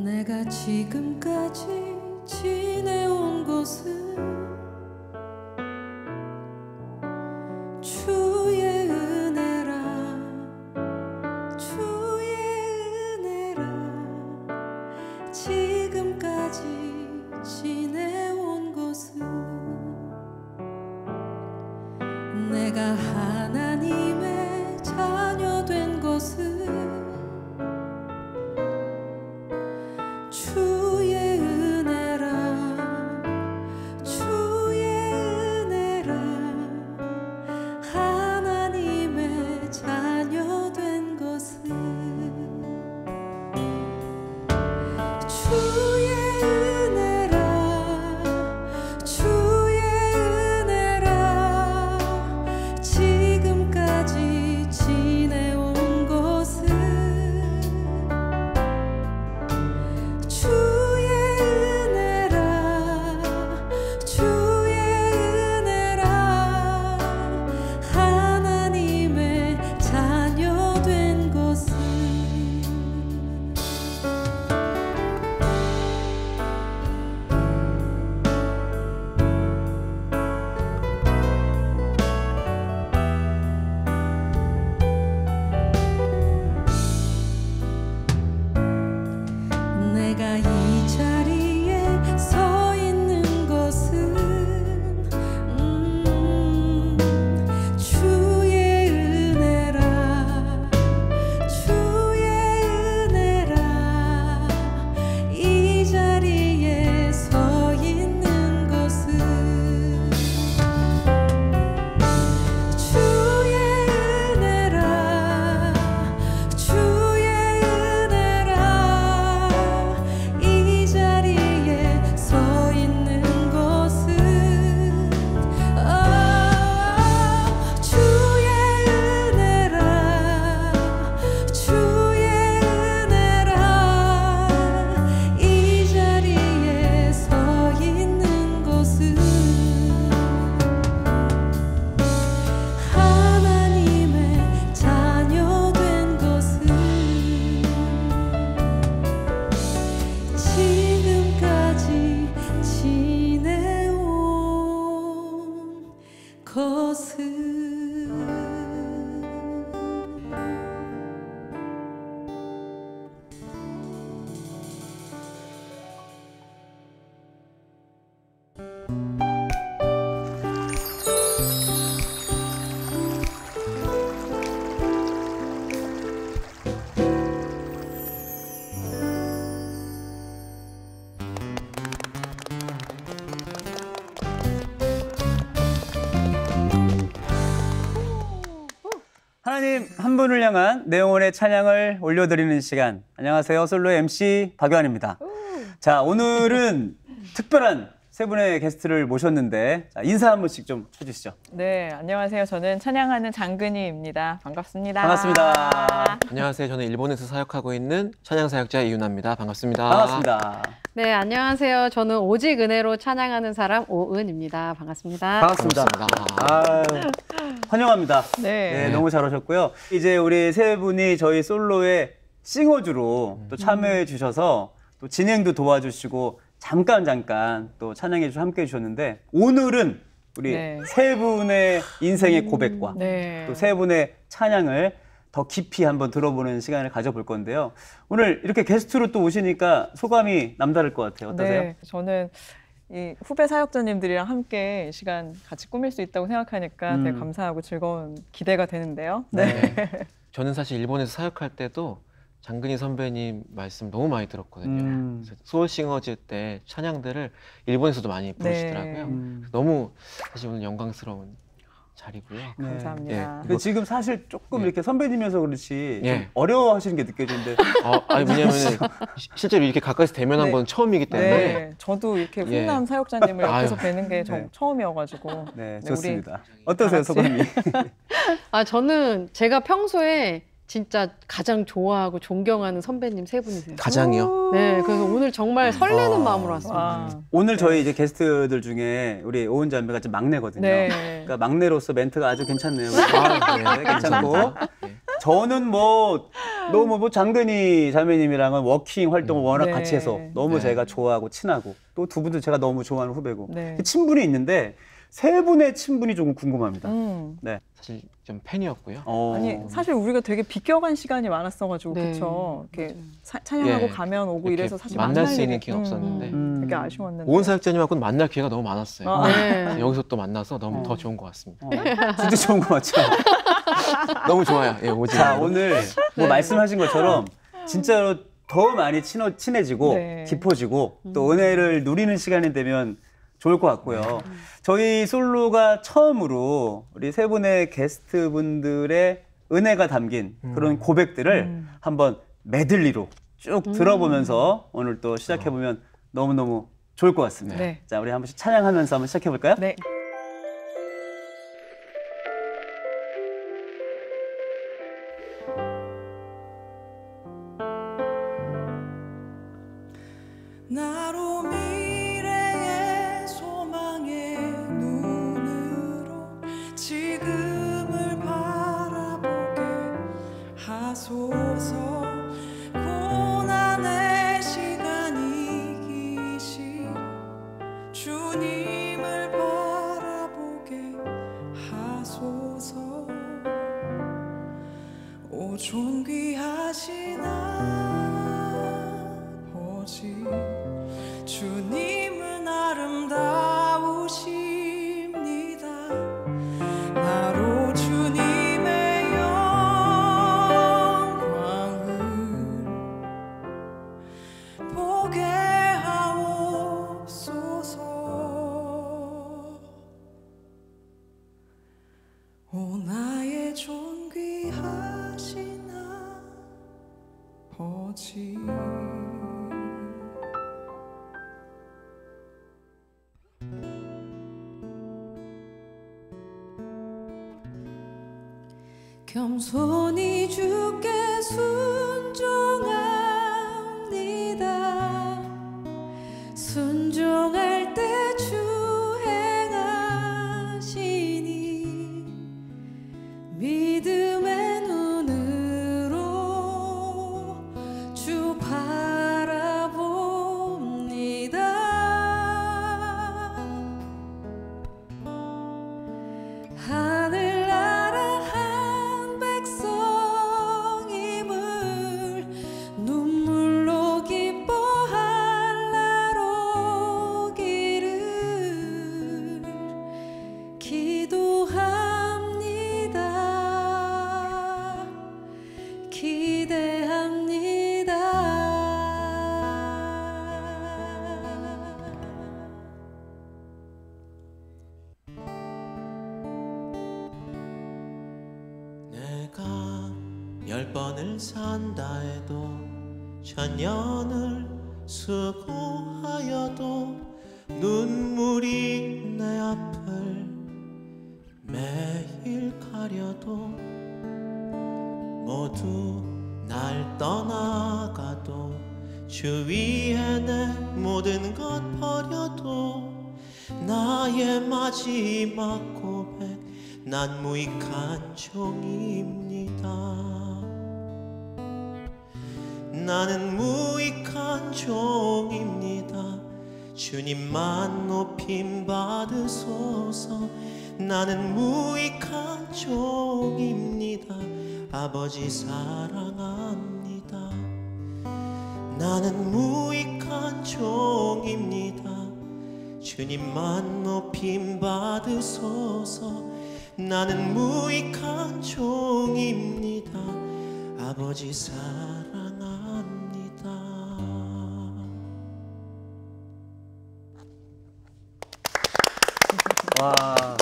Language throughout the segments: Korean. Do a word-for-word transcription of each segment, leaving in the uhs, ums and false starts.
내가 지금까지 지내온 곳은 주의 은혜라 주의 은혜라 지금까지 지내온 곳은 내가 하나님의 자녀 된 것은 주의 은혜라 주의 은혜라 하나님의 자녀 된 것은 주의 은혜라 주의 은혜라 지금까지 지내온 곳은 주의 은혜라 주의 은혜라 하나님의 자녀 된 것은 내가 이 자리에 서 있는 것은 음, 주의 은혜라 주의 은혜라 이 자리에 서 있는 것은 주의 은혜라 주의 은혜라 이 자리에 서 있는 것은 아, 주의 은혜라 주의 은혜라 이 자리에 서 있는 것은 하나님의 자녀 된 것은 지금까지 지내온 것은 하나님 한 분을 향한 내 영혼의 찬양을 올려드리는 시간. 안녕하세요. 솔로 엠씨 박요한입니다. 자, 오늘은 특별한 세 분의 게스트를 모셨는데 자, 인사 한 번씩 좀 해주시죠. 네, 안녕하세요. 저는 찬양하는 장근희입니다. 반갑습니다. 반갑습니다. 안녕하세요. 저는 일본에서 사역하고 있는 찬양 사역자 이윤아입니다. 반갑습니다. 반갑습니다. 네, 안녕하세요. 저는 오직 은혜로 찬양하는 사람 오은입니다. 반갑습니다. 반갑습니다. 반갑습니다. 아유, 환영합니다. 네. 네, 너무 잘 오셨고요. 이제 우리 세 분이 저희 솔로의 싱어주로 또 참여해 주셔서 또 진행도 도와주시고 잠깐 잠깐 또 찬양해 주셔서 함께 해주셨는데 오늘은 우리 네. 세 분의 인생의 고백과 네. 또 세 분의 찬양을 더 깊이 한번 들어보는 시간을 가져볼 건데요. 오늘 이렇게 게스트로 또 오시니까 소감이 남다를 것 같아요. 어떠세요? 네, 저는 이 후배 사역자님들이랑 함께 이 시간 같이 꾸밀 수 있다고 생각하니까 음. 되게 감사하고 즐거운 기대가 되는데요. 네. 저는 사실 일본에서 사역할 때도 장근희 선배님 말씀 너무 많이 들었거든요. 음. 그래서 소울싱어즈 때 찬양들을 일본에서도 많이 부르시더라고요. 네. 음. 너무 사실 오늘 영광스러운 자리고요. 네. 감사합니다. 근데 지금 사실 조금 네. 이렇게 선배님이어서 그렇지 좀 예. 어려워하시는 게 느껴지는데 어, 아니 왜냐면 실제로 이렇게 가까이서 대면한 네. 건 처음이기 때문에 네, 저도 이렇게 예. 훈남 사역자님을 옆에서 아유. 뵈는 게 저, 네. 처음이어가지고 네, 네, 좋습니다. 우리 어떠세요, 다 같이. 소감이? 아, 저는 제가 평소에 진짜 가장 좋아하고 존경하는 선배님 세 분이세요. 가장이요. 네, 그래서 오늘 정말 설레는 아. 마음으로 왔습니다. 와. 오늘 저희 이제 게스트들 중에 우리 오은 자매가 좀 막내거든요. 네. 그러니까 막내로서 멘트가 아주 괜찮네요. 아, 네, 괜찮고 감사합니다. 네. 저는 뭐 너무 뭐 장근희 자매님이랑은 워킹 활동을 워낙 네. 같이 해서 너무 네. 제가 좋아하고 친하고 또 두 분도 제가 너무 좋아하는 후배고 네. 친분이 있는데 세 분의 친분이 조금 궁금합니다. 음. 네. 사실 좀 팬이었고요. 어. 아니 사실 우리가 되게 비껴간 시간이 많았어가지고 네. 그쵸? 이렇게 맞아요. 사- 찬양하고 예. 가면 오고 이렇게 이래서 사실 만날 만날 수 있는 일이- 기회가 없었는데. 음. 되게 아쉬웠는데. 오은 사역자님하고는 만날 기회가 너무 많았어요. 아. 네. 여기서 또 만나서 너무 어. 더 좋은 것 같습니다. 어. 진짜 좋은 거 맞죠? 너무 좋아요. 예, 오지. 자 오늘 뭐 네. 말씀하신 것처럼 진짜로 더 많이 친어, 친해지고 네. 깊어지고 또 은혜를 누리는 시간이 되면 좋을 것 같고요. 저희 솔로가 처음으로 우리 세 분의 게스트 분들의 은혜가 담긴 그런 고백들을 음. 한번 메들리로 쭉 들어보면서 오늘 또 시작해보면 너무너무 좋을 것 같습니다. 네. 자, 우리 한 번씩 찬양하면서 한번 시작해볼까요? 네. 나로 미래의 소망의 눈으로 지금을 바라보게 하소서. 고난의 시간이 기시 주님을 바라보게 하소서. 오 존귀하신 아버지, 주님은 아름다우십니다. 나로 주님의 영광을 보게 하옵소서. 오 나의 존귀하신 아버지, 겸손히 주께 순종합니다. 순종할 때 주 행하시니 믿음의 눈으로 주 바라봅니다. 하늘나라 한 백성임을 눈물로 기뻐할 날 오기를 기도합니다. 기대합니다. 내가 열 번을 산다 해도 천년을 수고하여도 눈물이 내 앞을 매일 가려도 모두 날 떠나가도 주위에 내 모든 것 버려도 나의 마지막 고백, 난 무익한 종입니다. 나는 무익한 종입니다. 주님만 높임 받으소서. 나는 무익한 종입니다. 아버지 사랑합니다. 나는 무익한 종입니다. 주님만 높임 받으소서. 나는 무익한 종입니다. 아버지 사랑합니다. 와.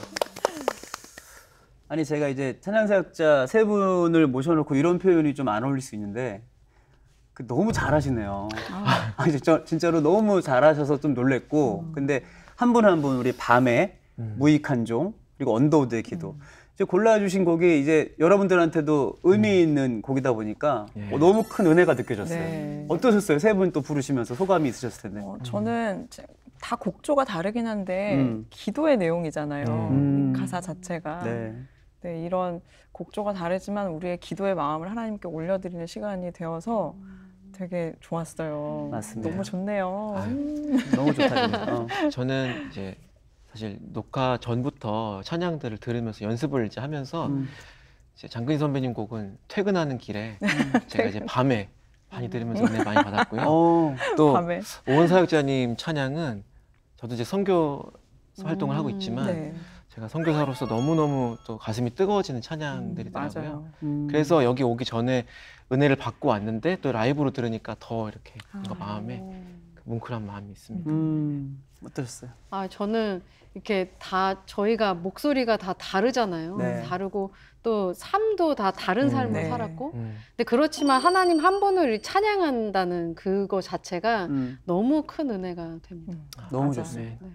아니 제가 이제 찬양사역자 세 분을 모셔놓고 이런 표현이 좀 안 어울릴 수 있는데 그 너무 잘하시네요. 아. 아니 진짜 진짜로 너무 잘하셔서 좀 놀랬고 음. 근데 한 분 한 분 우리 밤에 음. 무익한 종 그리고 언더우드의 기도 음. 이제 골라주신 곡이 이제 여러분들한테도 의미 있는 곡이다 보니까 예. 어, 너무 큰 은혜가 느껴졌어요. 네. 어떠셨어요? 세 분 또 부르시면서 소감이 있으셨을 텐데. 어, 저는 다 곡조가 다르긴 한데 음. 기도의 내용이잖아요. 음. 가사 자체가. 네. 네, 이런 곡조가 다르지만 우리의 기도의 마음을 하나님께 올려드리는 시간이 되어서 되게 좋았어요. 맞습니다. 너무 좋네요. 아유. 음. 너무 좋다. 어. 저는 이제 사실 녹화 전부터 찬양들을 들으면서 연습을 이제 하면서 음. 이제 장근희 선배님 곡은 퇴근하는 길에 제가 이제 밤에 많이 들으면서 은혜 많이 받았고요. 어. 또 밤에. 오원 사역자님 찬양은 저도 이제 선교 활동을 하고 있지만 네, 제가 선교사로서 너무너무 또 가슴이 뜨거워지는 찬양들이더라고요. 맞아요. 음. 그래서 여기 오기 전에 은혜를 받고 왔는데 또 라이브로 들으니까 더 이렇게 뭔가 아. 마음에 그 뭉클한 마음이 있습니다. 음. 어떠셨어요? 아, 저는 이렇게 다 저희가 목소리가 다 다르잖아요. 네. 다르고 또 삶도 다 다른 음, 삶을 네. 살았고. 음. 근데 그렇지만 하나님 한 분을 찬양한다는 그거 자체가 음. 너무 큰 은혜가 됩니다. 음, 너무 맞아요. 좋습니다. 네. 네.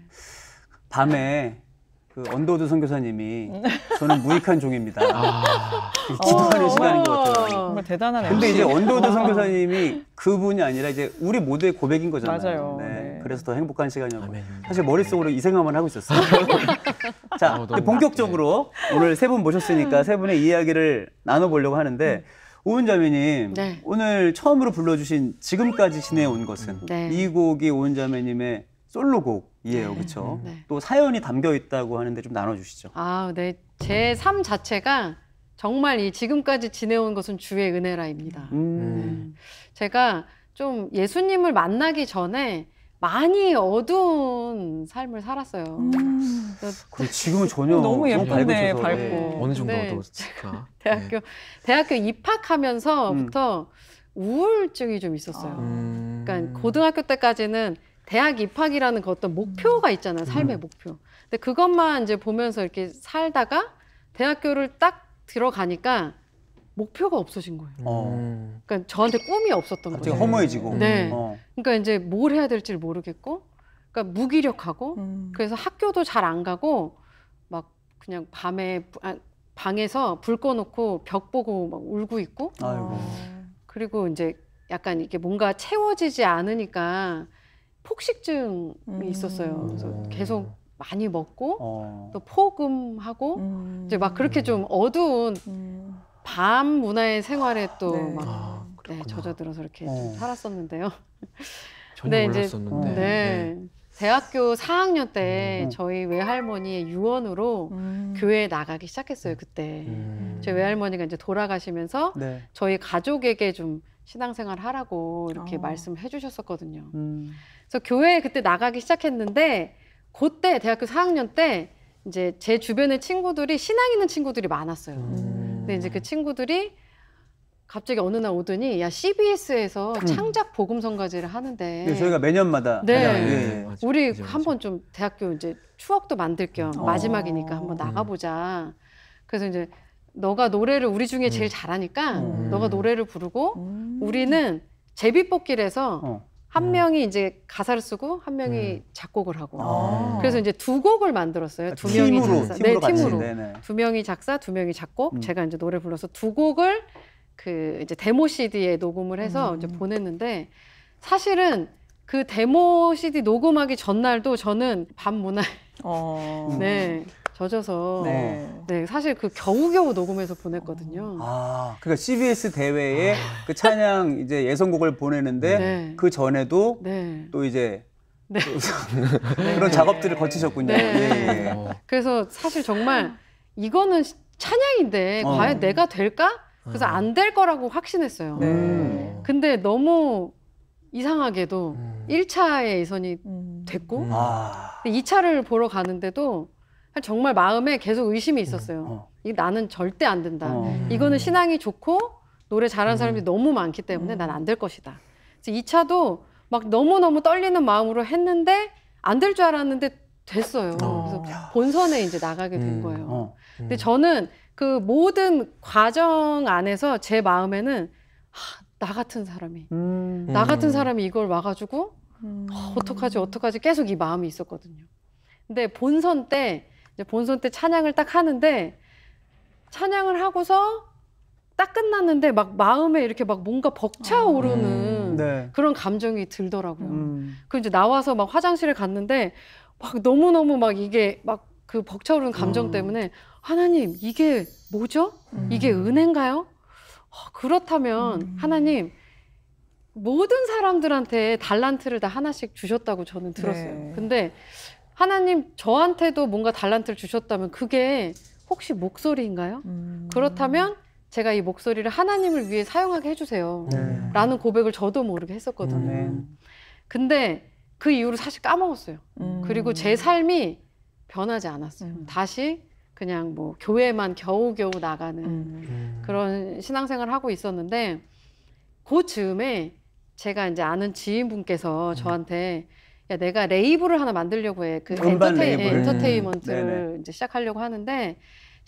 밤에 그 언더우드 선교사님이 저는 무익한 종입니다. 아, 기도하는 어, 시간인 것 같아요. 정말 대단한 근데 엠씨. 이제 언더우드 선교사님이 그분이 아니라 이제 우리 모두의 고백인 거잖아요. 맞아요. 네. 네. 그래서 더 행복한 시간이었고. 아멘. 사실 머릿속으로 이 생각만 하고 있었어요. 자, 아우, 이제 너무 본격적으로 오늘 세 분 모셨으니까 세 분의 이야기를 나눠보려고 하는데 오은 자매님, 네. 오늘 처음으로 불러주신 지금까지 지내온 것은 네. 이 곡이 오은 자매님의 솔로곡이에요, 그렇죠? 네. 또 사연이 담겨 있다고 하는데 좀 나눠주시죠. 아, 네. 제 삶 자체가 정말 이 지금까지 지내온 것은 주의 은혜라입니다. 음. 제가 좀 예수님을 만나기 전에 많이 어두운 삶을 살았어요. 음. 그리고 지금은 전혀 너무 예쁜데, 밝으셔서, 밝고. 네. 어느 정도 네. 어두웠을까? 대학교 대학교 입학하면서부터 우울증이 좀 있었어요. 아. 음. 그러니까 고등학교 때까지는 대학 입학이라는 그 어떤 목표가 있잖아요. 삶의 음. 목표. 근데 그것만 이제 보면서 이렇게 살다가 대학교를 딱 들어가니까 목표가 없어진 거예요. 어. 음. 그러니까 저한테 꿈이 없었던 갑자기 거예요. 허무해지고. 네. 어. 그러니까 이제 뭘 해야 될지를 모르겠고, 그러니까 무기력하고, 음. 그래서 학교도 잘 안 가고 막 그냥 밤에 부- 아, 방에서 불 꺼놓고 벽 보고 막 울고 있고, 아이고. 그리고 이제 약간 이게 뭔가 채워지지 않으니까 폭식증이 음. 있었어요. 그래서 음. 계속 많이 먹고 어. 또 포금하고 음. 이제 막 그렇게 좀 어두운 음. 밤 문화의 생활에 또 네. 막 아, 네, 그렇구나. 져져들어서 이렇게 어. 좀 살았었는데요. 전혀 네, 이제- 몰랐었는데. 네. 대학교 사 학년 때 음. 저희 외할머니의 유언으로 음. 교회에 나가기 시작했어요, 그때. 음. 저희 외할머니가 이제 돌아가시면서 네. 저희 가족에게 좀 신앙생활 하라고 이렇게 어. 말씀을 해주셨었거든요. 음. 그래서 교회에 그때 나가기 시작했는데 그때 대학교 사 학년 때 이제 제 주변의 친구들이 신앙 있는 친구들이 많았어요. 음. 근데 이제 그 친구들이 갑자기 어느 날 오더니 야 씨비에스에서 음. 창작 복음 성가제를 하는데 네, 저희가 매년마다 네. 하잖아요. 예, 예. 맞아, 우리 맞아, 맞아. 한번 좀 대학교 이제 추억도 만들 겸 어. 마지막이니까 한번 나가보자. 그래서 이제 너가 노래를 우리 중에 제일 음. 잘하니까 음. 너가 노래를 부르고 음. 우리는 제비뽑기를 어. 한 음. 명이 이제 가사를 쓰고 한 명이 음. 작곡을 하고 아. 그래서 이제 두 곡을 만들었어요. 두 명이 팀으로 작사, 팀으로 네, 같이. 팀으로 네네. 두 명이 작사, 두 명이 작곡. 음. 제가 이제 노래 불러서 두 곡을 그 이제 데모 씨디에 녹음을 해서 음. 이제 보냈는데 사실은 그 데모 씨디 녹음하기 전날도 저는 밤 문화에 어. 네, 젖어서 네. 네. 사실 그 겨우겨우 녹음해서 보냈거든요. 아, 그러니까 씨비에스 대회에 그 찬양 이제 예선곡을 보내는데 네. 그 전에도 네. 또 이제 네. 또 그런 작업들을 거치셨군요. 네. 예, 예. 어. 그래서 사실 정말 이거는 찬양인데 어. 과연 내가 될까? 그래서 음. 안 될 거라고 확신했어요. 네. 음. 근데 너무 이상하게도 음. 일 차에 예선이 음. 됐고 음. 아, 이 차를 보러 가는데도 정말 마음에 계속 의심이 있었어요. 어. 이 나는 절대 안 된다. 어. 이거는 신앙이 좋고 노래 잘하는 음. 사람들이 너무 많기 때문에 음. 난 안 될 것이다. 그래서 이 차도 막 너무너무 떨리는 마음으로 했는데 안 될 줄 알았는데 됐어요. 어. 그래서 본선에 이제 나가게 된 음. 거예요. 어. 근데 저는 그 모든 과정 안에서 제 마음에는 하, 나 같은 사람이 음. 나 같은 음. 사람이 이걸 와가지고 음. 어, 어떡하지 어떡하지 계속 이 마음이 있었거든요. 근데 본선 때 이제 본선 때 찬양을 딱 하는데 찬양을 하고서 딱 끝났는데 막 마음에 이렇게 막 뭔가 벅차오르는 음. 네. 그런 감정이 들더라고요. 음. 그 이제 나와서 막 화장실에 갔는데 막 너무너무 막 이게 막 그 벅차오르는 감정 음. 때문에 하나님 이게 뭐죠? 음. 이게 은혜인가요? 어, 그렇다면 음. 하나님 모든 사람들한테 달란트를 다 하나씩 주셨다고 저는 들었어요. 네. 근데 하나님 저한테도 뭔가 달란트를 주셨다면 그게 혹시 목소리인가요? 음. 그렇다면 제가 이 목소리를 하나님을 위해 사용하게 해주세요. 네. 라는 고백을 저도 모르게 했었거든요. 네. 근데 그 이후로 사실 까먹었어요. 음. 그리고 제 삶이 변하지 않았어요. 음. 다시 그냥 뭐 교회만 겨우겨우 나가는 음. 그런 신앙생활을 하고 있었는데 그 즈음에 제가 이제 아는 지인분께서 저한테 야 내가 레이블을 하나 만들려고 해. 그 음반 엔터테이, 레이블. 엔터테인먼트를 네네. 이제 시작하려고 하는데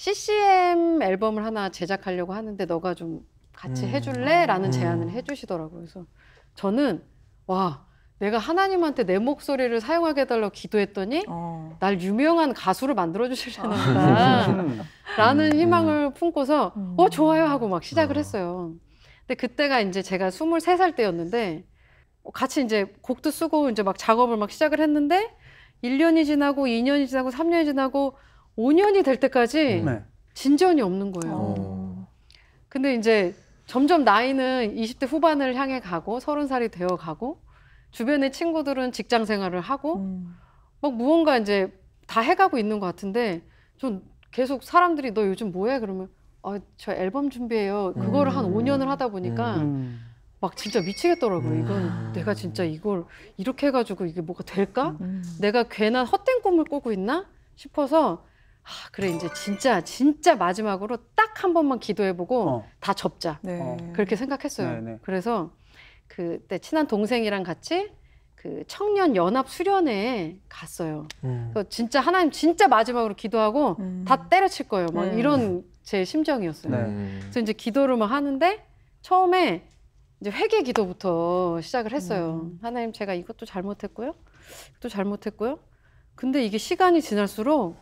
씨씨엠 앨범을 하나 제작하려고 하는데 너가 좀 같이 음. 해줄래? 라는 음. 제안을 해주시더라고요. 그래서 저는 와 내가 하나님한테 내 목소리를 사용하게 해달라고 기도했더니 어. 날 유명한 가수를 만들어 주시려나 보다 음. 라는 음. 희망을 품고서 음. 어 좋아요 하고 막 시작을 어. 했어요. 근데 그때가 이제 제가 스물세 살 때였는데 같이 이제 곡도 쓰고 이제 막 작업을 막 시작을 했는데 일 년이 지나고 이 년이 지나고 삼 년이 지나고 오 년이 될 때까지 네. 진전이 없는 거예요. 어. 근데 이제 점점 나이는 이십 대 후반을 향해 가고 서른 살이 되어 가고 주변의 친구들은 직장 생활을 하고 음. 막 무언가 이제 다 해가고 있는 것 같은데 전 계속 사람들이 너 요즘 뭐해? 그러면 아, 저 앨범 준비해요. 그거를 한 음. 오 년을 하다 보니까 음. 막 진짜 미치겠더라고요. 음. 이건 내가 진짜 이걸 이렇게 해가지고 이게 뭐가 될까? 음. 내가 괜한 헛된 꿈을 꾸고 있나 싶어서 아, 그래 이제 진짜 진짜 마지막으로 딱 한 번만 기도해보고 어. 다 접자. 네. 어. 그렇게 생각했어요. 네네. 그래서 그때 친한 동생이랑 같이 그 청년 연합 수련회에 갔어요. 음. 그래서 진짜 하나님 진짜 마지막으로 기도하고 음. 다 때려칠 거예요. 막 네. 이런 제 심정이었어요. 네. 음. 그래서 이제 기도를 막 하는데 처음에 이제 회개 기도부터 시작을 했어요. 음. 하나님 제가 이것도 잘못했고요. 또 잘못했고요. 근데 이게 시간이 지날수록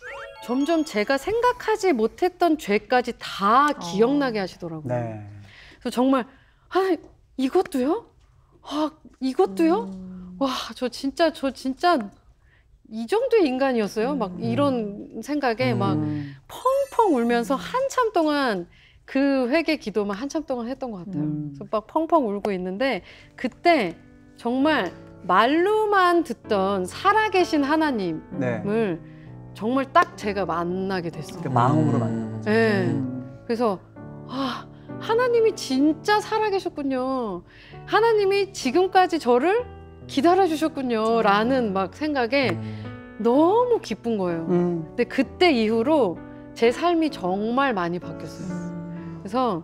점점 제가 생각하지 못했던 죄까지 다 기억나게 하시더라고요. 네. 그래서 정말 아 이것도요? 아 이것도요? 음. 와 저 진짜 저 진짜 이 정도의 인간이었어요. 막 음. 이런 생각에 막 음. 펑펑 울면서 한참 동안 그 회개 기도만 한참 동안 했던 것 같아요. 음. 그래서 막 펑펑 울고 있는데 그때 정말 말로만 듣던 살아계신 하나님을 네. 정말 딱 제가 만나게 됐어요. 그 마음으로 만난 거죠. 네. 음. 그래서 아 하나님이 진짜 살아계셨군요. 하나님이 지금까지 저를 기다려주셨군요. 라는 막 생각에 음. 너무 기쁜 거예요. 음. 근데 그때 이후로 제 삶이 정말 많이 바뀌었어요. 음. 그래서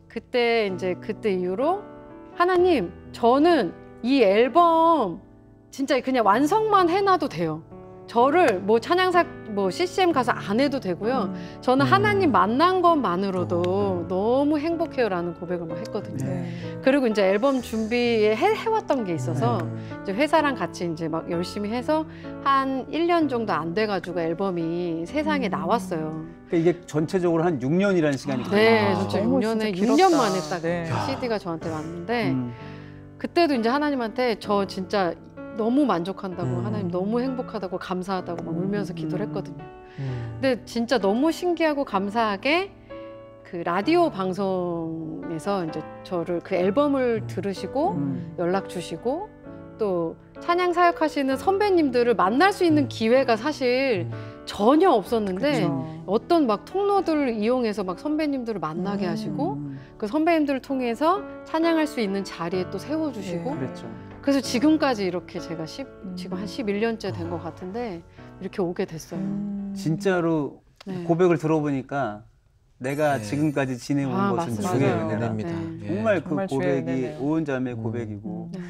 그때 이제 그때 이후로 하나님 저는 이 앨범 진짜 그냥 완성만 해놔도 돼요. 저를 뭐 찬양사 뭐 씨씨엠 가서 안 해도 되고요. 저는 음. 하나님 만난 것만으로도 너무 행복해요라는 고백을 막 했거든요. 네. 그리고 이제 앨범 준비해 해왔던 게 있어서 음. 이제 회사랑 같이 이제 막 열심히 해서 한 일 년 정도 안 돼가지고 앨범이 세상에 음. 나왔어요. 그러니까 이게 전체적으로 한 육 년이라는 시간이 네, 아. 진짜 너무 육 년에 진짜 육 년 길었다. 만에 딱 네. 씨디가 저한테 왔는데 음. 그때도 이제 하나님한테 저 진짜 너무 만족한다고 음. 하나님 너무 행복하다고 감사하다고 막 울면서 기도를 음. 했거든요. 음. 근데 진짜 너무 신기하고 감사하게 그 라디오 방송에서 이제 저를 그 앨범을 음. 들으시고 음. 연락 주시고 또 찬양 사역하시는 선배님들을 만날 수 있는 기회가 사실 전혀 없었는데 그쵸. 어떤 막 통로들을 이용해서 막 선배님들을 만나게 음. 하시고 음. 그 선배님들을 통해서 찬양할 수 있는 자리에 또 세워주시고 네. 그랬죠. 그래서 지금까지 이렇게 제가 십, 음. 지금 한 십일 년째 된 것 같은데 이렇게 오게 됐어요. 음. 진짜로 네. 고백을 들어보니까 내가 네. 지금까지 지내온 아, 것은 맞습니다. 주의 맞아요. 은혜다. 은혜입니다. 네. 예. 정말 그 정말 주의 고백이 은혜네요. 온 자매의 음. 고백이고 네.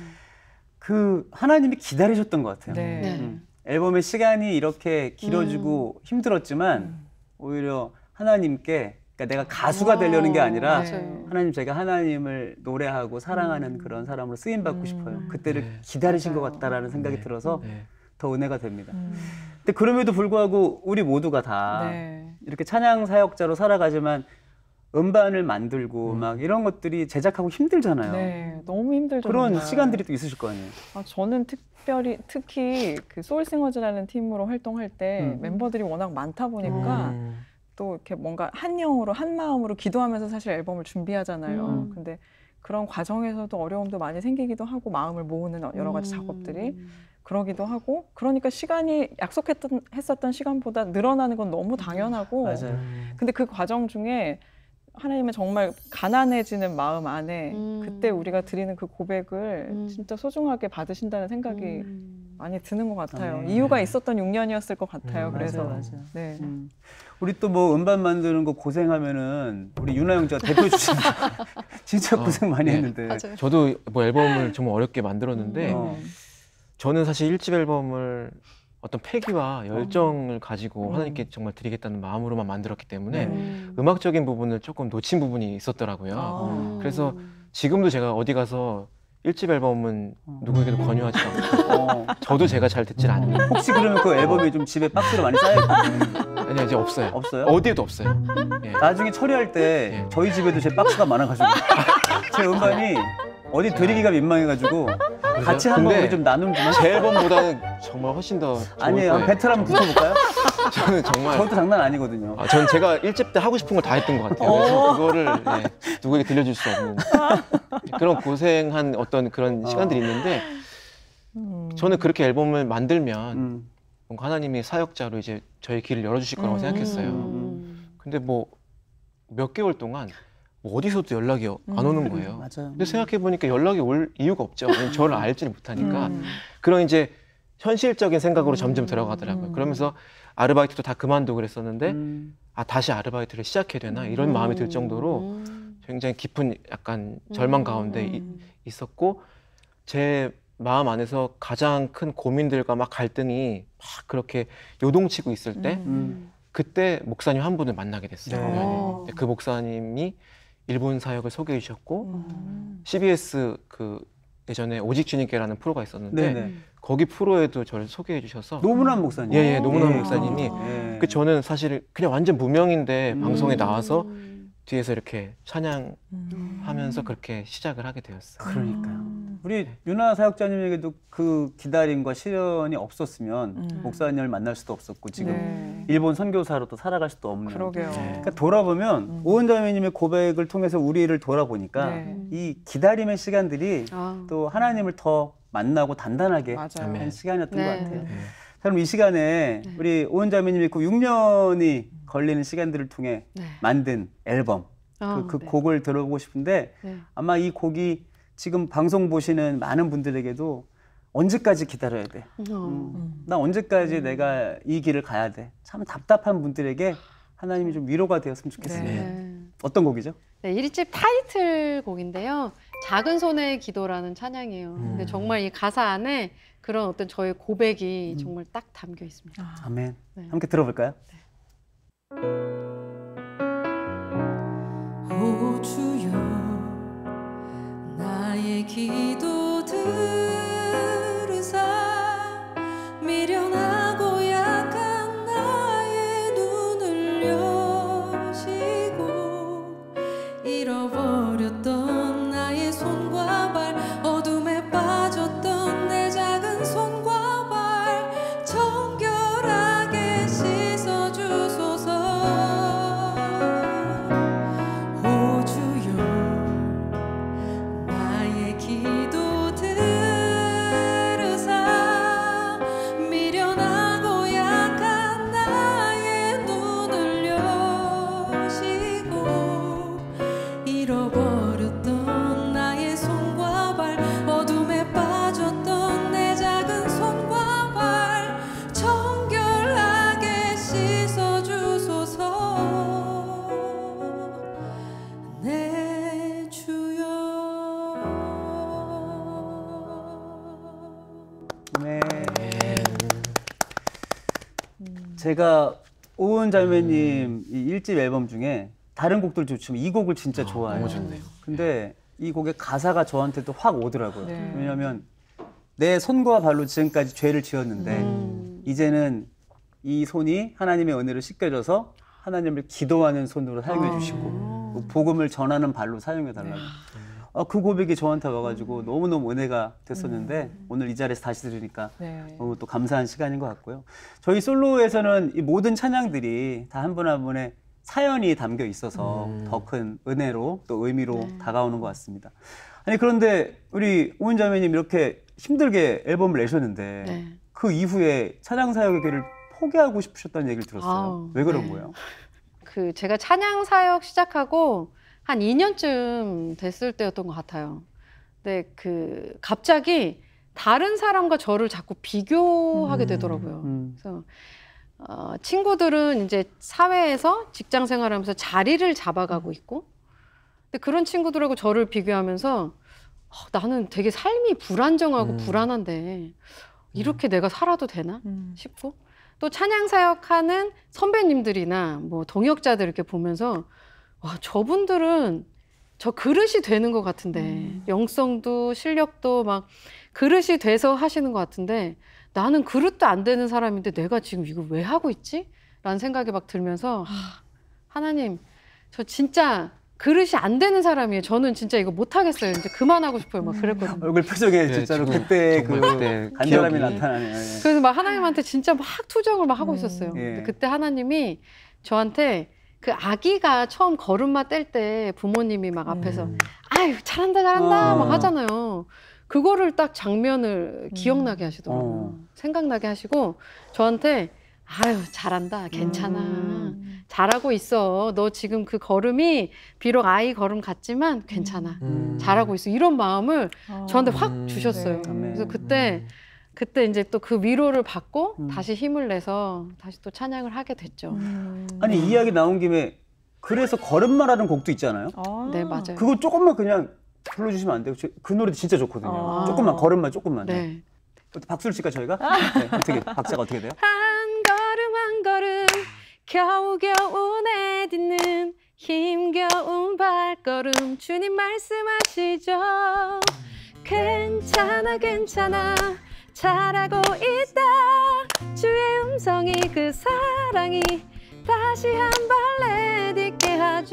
그 하나님이 기다리셨던 것 같아요. 네. 네. 음. 앨범의 시간이 이렇게 길어지고 힘들었지만 음. 오히려 하나님께 그러니까 내가 가수가 되려는 게 아니라 네. 맞아요. 하나님 제가 하나님을 노래하고 사랑하는 음. 그런 사람으로 쓰임 받고 음. 싶어요. 그때를 네. 기다리신 맞아요. 것 같다라는 생각이 네. 들어서 네. 더 은혜가 됩니다. 음. 근데 그럼에도 불구하고 우리 모두가 다 네. 이렇게 찬양 사역자로 살아가지만 음반을 만들고 음. 막 이런 것들이 제작하고 힘들잖아요. 네, 너무 힘들죠. 그런 정말. 시간들이 또 있으실 거 아니에요. 아, 저는 특별히 특히 그 소울싱어즈라는 팀으로 활동할 때 음. 멤버들이 워낙 많다 보니까 음. 또 이렇게 뭔가 한 영으로 한 마음으로 기도하면서 사실 앨범을 준비하잖아요. 음. 근데 그런 과정에서도 어려움도 많이 생기기도 하고 마음을 모으는 여러 가지 작업들이 그러기도 하고 그러니까 시간이 약속했던 했었던 시간보다 늘어나는 건 너무 당연하고 맞아요. 음. 근데 그 과정 중에 하나님의 정말 가난해지는 마음 안에 음. 그때 우리가 드리는 그 고백을 음. 진짜 소중하게 받으신다는 생각이 음. 많이 드는 것 같아요. 네. 이유가 있었던 육 년이었을 것 같아요. 음, 그래서 맞아요, 맞아요. 네. 음. 우리 또 뭐 음반 만드는 거 고생하면은 우리 유나 형제가 대표해 주시는 진짜 어, 고생 많이 네. 했는데. 맞아요. 저도 뭐 앨범을 정말 어렵게 만들었는데 어. 저는 사실 일 집 앨범을 어떤 패기와 열정을 가지고 음. 하나님께 정말 드리겠다는 마음으로만 만들었기 때문에 네. 음악적인 부분을 조금 놓친 부분이 있었더라고요. 아. 그래서 지금도 제가 어디 가서 일 집 앨범은 누구에게도 권유하지 않고 어. 저도 제가 잘 듣질 않는 혹시 그러면 그 앨범이 좀 집에 박스로 많이 쌓여있거든요? 아니 이제 없어요. 없어요? 어디에도 없어요. 예. 나중에 처리할 때 예. 저희 집에도 제 박스가 많아가지고 제 음반이 어디 드리기가 민망해가지고 같이 한번 근데 우리 좀 나눔 좀 하세요. 제 앨범보다는 정말 훨씬 더 좋을 아니에요. 한 거예요. 배틀 한번 붙어볼까요? 저는 정말 저도 장난 아니거든요. 아, 전 제가 일 집 때 하고 싶은 걸 다 했던 것 같아요. 그래서 그거를 예, 누구에게 들려줄 수 없는 그런 고생한 어떤 그런 어. 시간들이 있는데 음. 저는 그렇게 앨범을 만들면 음. 뭔가 하나님이 사역자로 이제 저의 길을 열어주실 거라고 음. 생각했어요. 음. 근데 뭐 몇 개월 동안 뭐 어디서도 연락이 안 오는 거예요. 맞아요. 근데 생각해 보니까 연락이 올 이유가 없죠. 왜냐면 저를 알지를 못하니까. 음. 그런 이제 현실적인 생각으로 점점 들어가더라고요. 음. 그러면서 아르바이트도 다 그만두고 그랬었는데 음. 아 다시 아르바이트를 시작해야 되나 이런 마음이 들 정도로 음. 굉장히 깊은 약간 절망 가운데 이- 음. 있었고 제 마음 안에서 가장 큰 고민들과 막 갈등이 막 그렇게 요동치고 있을 때 음. 그때 목사님 한 분을 만나게 됐어요. 네. 우연히. 근데 그 목사님이 일본 사역을 소개해 주셨고 음. 씨비에스 그 예전에 오직 주님께라는 프로가 있었는데 네네. 거기 프로에도 저를 소개해 주셔서 노문환 목사님. 예, 예, 노문환 예. 목사님이 예. 그 저는 사실 그냥 완전 무명인데 음. 방송에 나와서 음. 뒤에서 이렇게 찬양하면서 음. 그렇게 시작을 하게 되었어요. 그러니까요. 음. 우리 유나 사역자님에게도 그 기다림과 시련이 없었으면 음. 목사님을 만날 수도 없었고 지금 네. 일본 선교사로 또 살아갈 수도 없는. 그러게요. 그러니까 돌아보면 음. 오은자매님의 고백을 통해서 우리를 돌아보니까 네. 이 기다림의 시간들이 아. 또 하나님을 더 만나고 단단하게 맞아요. 아멘. 한 시간이었던 네. 것 같아요. 네. 자, 그럼 이 시간에 네. 우리 오은자매님이 그 육 년이 걸리는 시간들을 통해 네. 만든 앨범 아, 그, 그 네. 곡을 들어보고 싶은데 네. 아마 이 곡이 지금 방송 보시는 많은 분들에게도 언제까지 기다려야 돼? 어. 음, 나 언제까지 내가 이 길을 가야 돼? 참 답답한 분들에게 하나님이 좀 위로가 되었으면 좋겠습니다. 네. 어떤 곡이죠? 네, 일 집 타이틀곡인데요. 작은 손의 기도라는 찬양이에요. 근데 음. 정말 이 가사 안에 그런 어떤 저의 고백이 음. 정말 딱 담겨 있습니다. 아. 아멘. 네. 함께 들어볼까요? 오 주여 나의 기도 들으사 미련하고 약한 나의 눈을 여시고 잃어버렸던 나의 손과 발 어둠에 빠졌던 내 작은 손과 발 정결하게 씻어주소서 오 주여 나의 기도 들으사 미련하고 약한 나의 눈을 여시고 잃어버렸던 나의 손과 발 어둠에 빠졌던 내 작은 손과 발 정결하게 씻어주소서 내 주여. 네. 제가 오은 자매님 이 일집 앨범 중에 다른 곡들 좋지만 이 곡을 진짜 좋아해요. 너무 좋네요. 근데 이 곡의 가사가 저한테도 확 오더라고요. 네. 왜냐하면 내 손과 발로 지금까지 죄를 지었는데 음. 이제는 이 손이 하나님의 은혜로 씻겨져서 하나님을 기도하는 손으로 사용해 주시고 그 복음을 전하는 발로 사용해 달라고. 아, 그 고백이 저한테 와가지고 너무너무 은혜가 됐었는데 오늘 이 자리에서 다시 들으니까 네. 너무 또 감사한 시간인 것 같고요. 저희 솔로에서는 이 모든 찬양들이 다 한 분 한 분의 사연이 담겨 있어서 음. 더 큰 은혜로 또 의미로 다가오는 것 같습니다. 아니 그런데 우리 오은 자매님 이렇게 힘들게 앨범을 내셨는데 네. 그 이후에 찬양 사역의 길을 포기하고 싶으셨다는 얘기를 들었어요. 아우, 왜 그런 네. 거예요? 그 제가 찬양 사역 시작하고 한 이 년쯤 됐을 때였던 것 같아요. 근데 그 갑자기 다른 사람과 저를 자꾸 비교하게 음. 되더라고요. 음. 그래서 어, 친구들은 이제 사회에서 직장 생활하면서 자리를 잡아가고 있고, 근데 그런 친구들하고 저를 비교하면서 어, 나는 되게 삶이 불안정하고 음. 불안한데 이렇게 내가 살아도 되나 음. 싶고, 또 찬양 사역하는 선배님들이나 뭐 동역자들 이렇게 보면서 와, 저분들은 저 그릇이 되는 것 같은데 음. 영성도 실력도 막 그릇이 돼서 하시는 것 같은데 나는 그릇도 안 되는 사람인데 내가 지금 이걸 왜 하고 있지? 라는 생각이 막 들면서 하, 하나님 저 진짜 그릇이 안 되는 사람이에요. 저는 진짜 이거 못 하겠어요. 이제 그만하고 싶어요. 막 그랬거든요. 얼굴 표정에 네, 진짜로 지금 그때 그 정말 그때 간절함이 기억이- 나타나네요. 예. 그래서 막 하나님한테 진짜 막 투정을 막 하고 있었어요. 예. 근데 그때 하나님이 저한테 그 아기가 처음 걸음마 뗄 때 부모님이 막 앞에서 음. 아유 잘한다 잘한다 아. 막 하잖아요. 그거를 딱 장면을 기억나게 하시더라고요. 어. 생각나게 하시고 저한테 아유 잘한다 괜찮아 음. 잘하고 있어. 너 지금 그 걸음이 비록 아이 걸음 같지만 괜찮아. 음. 잘하고 있어. 이런 마음을 아. 저한테 확 음. 주셨어요. 네. 아멘. 그래서 그때 그때 이제 또 그 위로를 받고 음. 다시 힘을 내서 다시 또 찬양을 하게 됐죠. 음. 아니 이 이야기 나온 김에 그래서 걸음마라는 곡도 있잖아요. 아. 네 맞아요. 그거 조금만 그냥 불러주시면 안 돼요? 저- 그 노래도 진짜 좋거든요. 아. 조금만 걸음마 조금만. 네. 박수를 칠까 저희가? 네, 어떻게 박자가 어떻게 돼요? 한 걸음 한 걸음 겨우겨우 내딛는 힘겨운 발걸음 주님 말씀하시죠. 괜찮아 괜찮아 잘하고 있다. 주의 음성이 그 사랑이 다시 한 발 내딛게 하죠.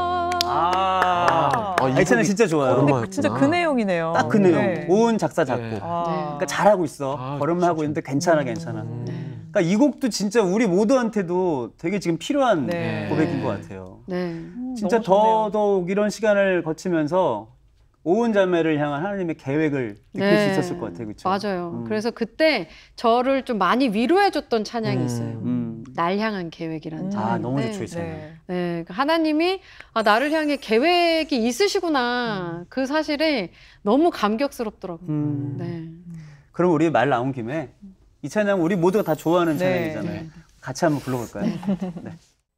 아, 아, 이 이 찬양 곡이 진짜 좋아요. 근데 걸음마였구나. 진짜 그 내용이네요. 딱 그 내용. 네. 오은 작사 작곡. 네. 아. 그러니까 잘하고 있어. 아, 걸음마 하고 진짜. 있는데 괜찮아 괜찮아. 음. 그러니까 이 곡도 진짜 우리 모두한테도 되게 지금 필요한 네. 고백인 것 같아요. 네. 음, 진짜 너무 좋네요. 더더욱 이런 시간을 거치면서 오은 자매를 향한 하나님의 계획을 느낄 네. 수 있었을 것 같아요. 그렇죠? 맞아요. 음. 그래서 그때 저를 좀 많이 위로해줬던 찬양이 음. 있어요. 음. 날 향한 계획이라는 음. 아, 찬양인데 너무 좋죠, 이 찬양. 네. 네, 그 하나님이 아, 나를 향해 계획이 있으시구나. 그 사실에 너무 감격스럽더라고요. 음. 네. 그럼 우리 말 나온 김에 이 찬양 우리 모두가 다 좋아하는 네. 찬양이잖아요. 같이 한번 불러볼까요? 네.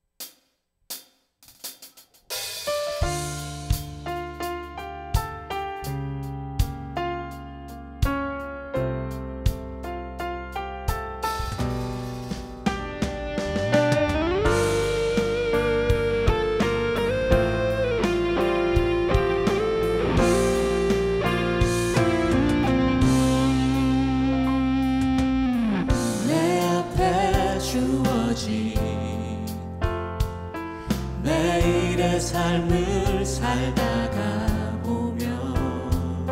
내 앞에 주어진 매일의 삶을 살다가 보면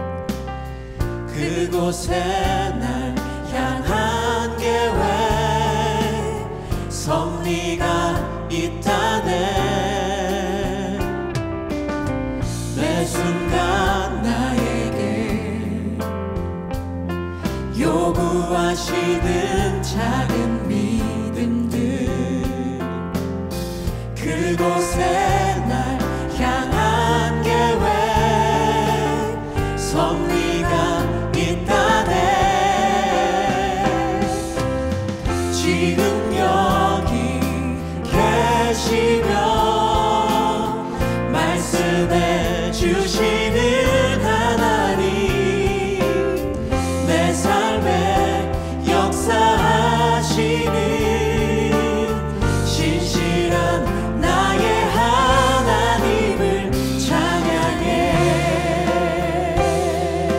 그곳에 날 향한 계획 섭리가 있다네. 매 순간 나에게 요구하시는 작은 믿음들 그곳에 날 향한 계획 섭리가 있다네. 지금 여기 계시며 말씀해 주시는 하나님 내 삶에 역사하시는 신실한 나의 하나님을 찬양해.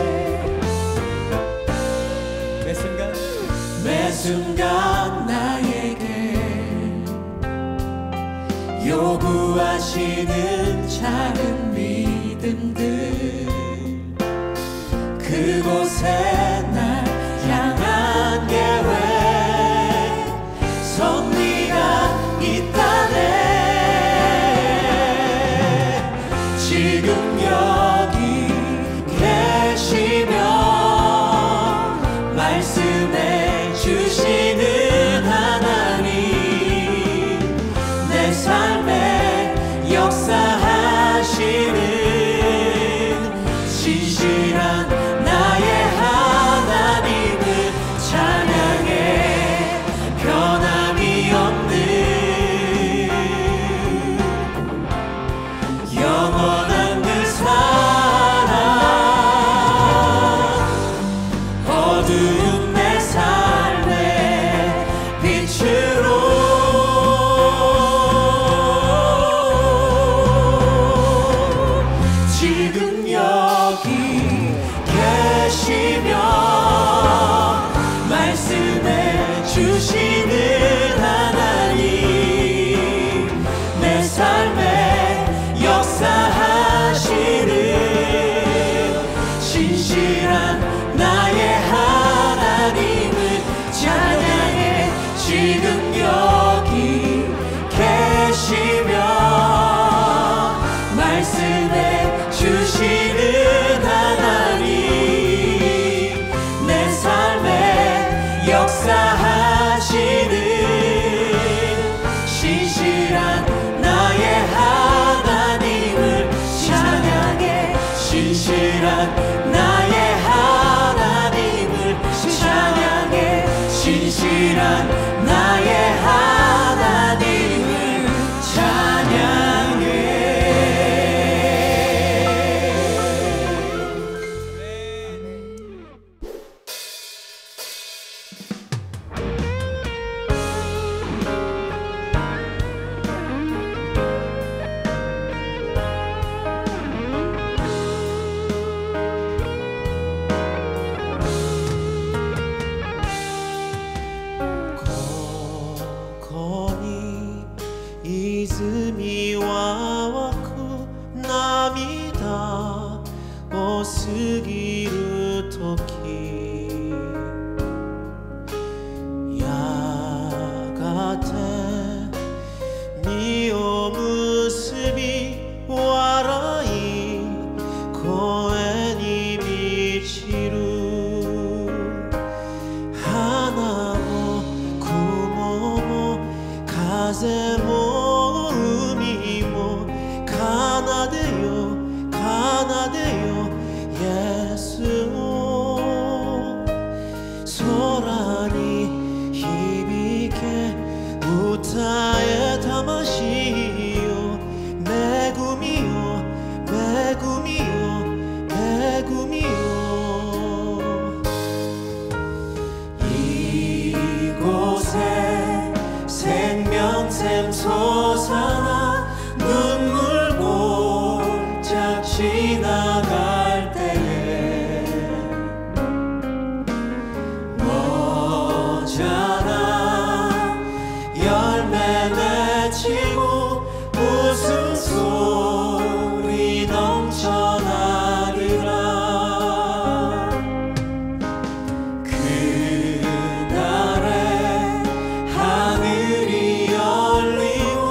그곳에 날 향한 계획 섭리가 있다네. 지금 여기 계시며 말씀해 주시는 하나님, 내 삶에 역사하시는 진실한 나의 하나님을 찬양해. 변함이 없는 영원한 그 사랑, 어두운 내 삶의 빛으로 지금 여기 계시며 말씀해 주시는 하나님, 내 삶에 역사하시는 신실한 나의 하나님을 찬양해. 지금 여기 계시며 말씀해 주시는 하나님, 내 삶에 역사하시는 신실한 나의 하나님을 찬양해. 신실한 나의 하나님을 찬양해. 신실한 나의 하나님을 찬양해. 거니 이즈미 와와쿠 나미다 오스기루 토키 야가테 미오 무스비 와라이 고에니 미치루 하나모 구모모 가세모 의미모 가나데요 가나데요 예수오 소란이 희비게 우타에 담아시요 매구미요 매구미요 매구미요 이곳에 생명샘 솟아나 눈물 골짝 지나갈 때에 머잖아 열매 맺히고 웃음소리 넘쳐나리라. 그날에 하늘이 열리고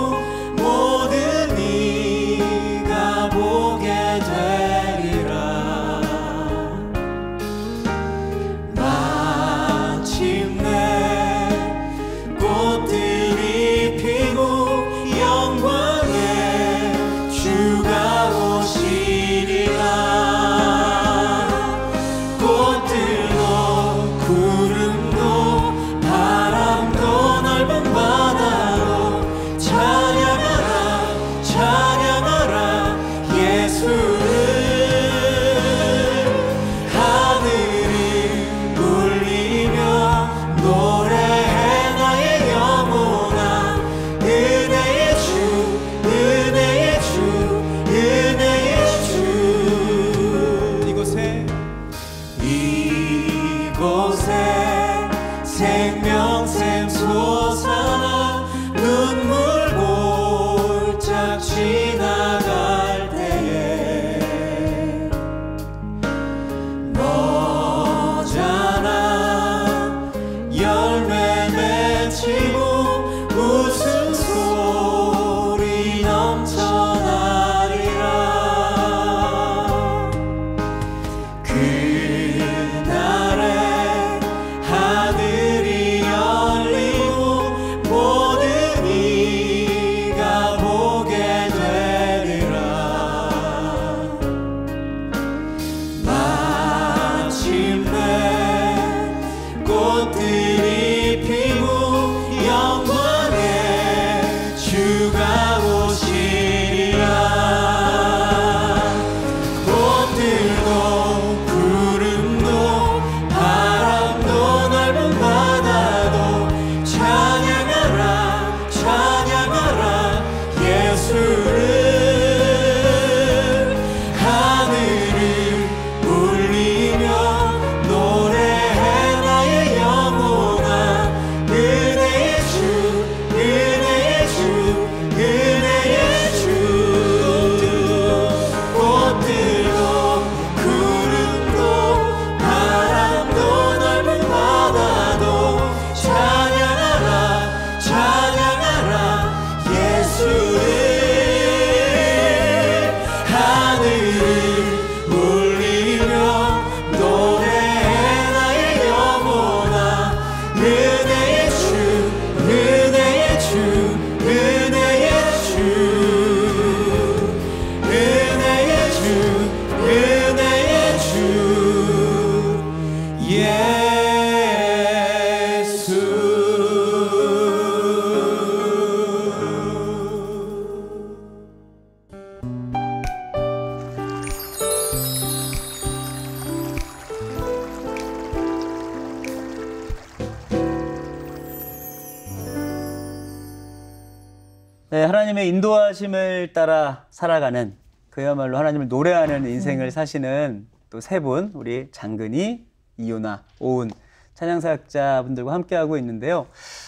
네, 하나님의 인도하심을 따라 살아가는 그야말로 하나님을 노래하는 인생을 사시는 또 세 분, 우리 장근희, 이윤아, 오은 찬양사역자분들과 함께하고 있는데요.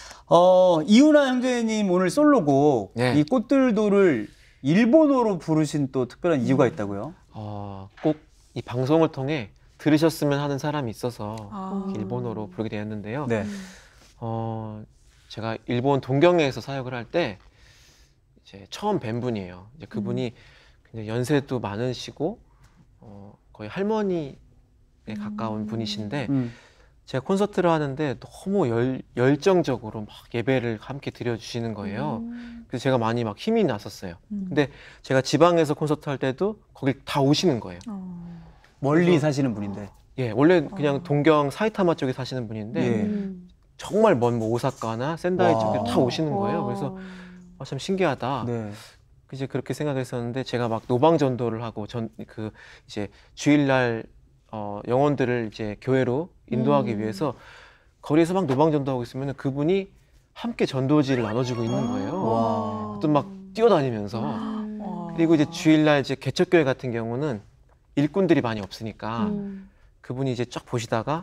어, 이윤아 형제님 오늘 솔로곡 네. 이 꽃들도를 일본어로 부르신 또 특별한 이유가 있다고요? 어, 꼭 이 방송을 통해 들으셨으면 하는 사람이 있어서 아. 일본어로 부르게 되었는데요. 네. 어, 제가 일본 동경에서 사역을 할 때 이제 처음 뵌 분이에요. 이제 그분이 굉장히 연세도 많으시고 어, 거의 할머니에 가까운 분이신데 음. 제가 콘서트를 하는데 너무 열, 열정적으로 막 예배를 함께 드려주시는 거예요. 그래서 제가 많이 막 힘이 났었어요. 음. 근데 제가 지방에서 콘서트 할 때도 거길 다 오시는 거예요. 어. 멀리 사시는 분인데. 예, 원래 그냥 동경 사이타마 쪽에 사시는 분인데 예. 음. 정말 먼 뭐 오사카나 센다이 와. 쪽에 다 오시는 거예요. 와. 그래서 아, 참 신기하다. 네. 이제 그렇게 생각했었는데 제가 막 노방 전도를 하고 전 그 이제 주일날 어, 영혼들을 이제 교회로 인도하기 음. 위해서 거리에서 막 노방 전도하고 있으면 그분이 함께 전도지를 나눠주고 있는 거예요. 와. 또 막 뛰어다니면서 와. 그리고 이제 주일날 이제 개척교회 같은 경우는 일꾼들이 많이 없으니까 음. 그분이 이제 쫙 보시다가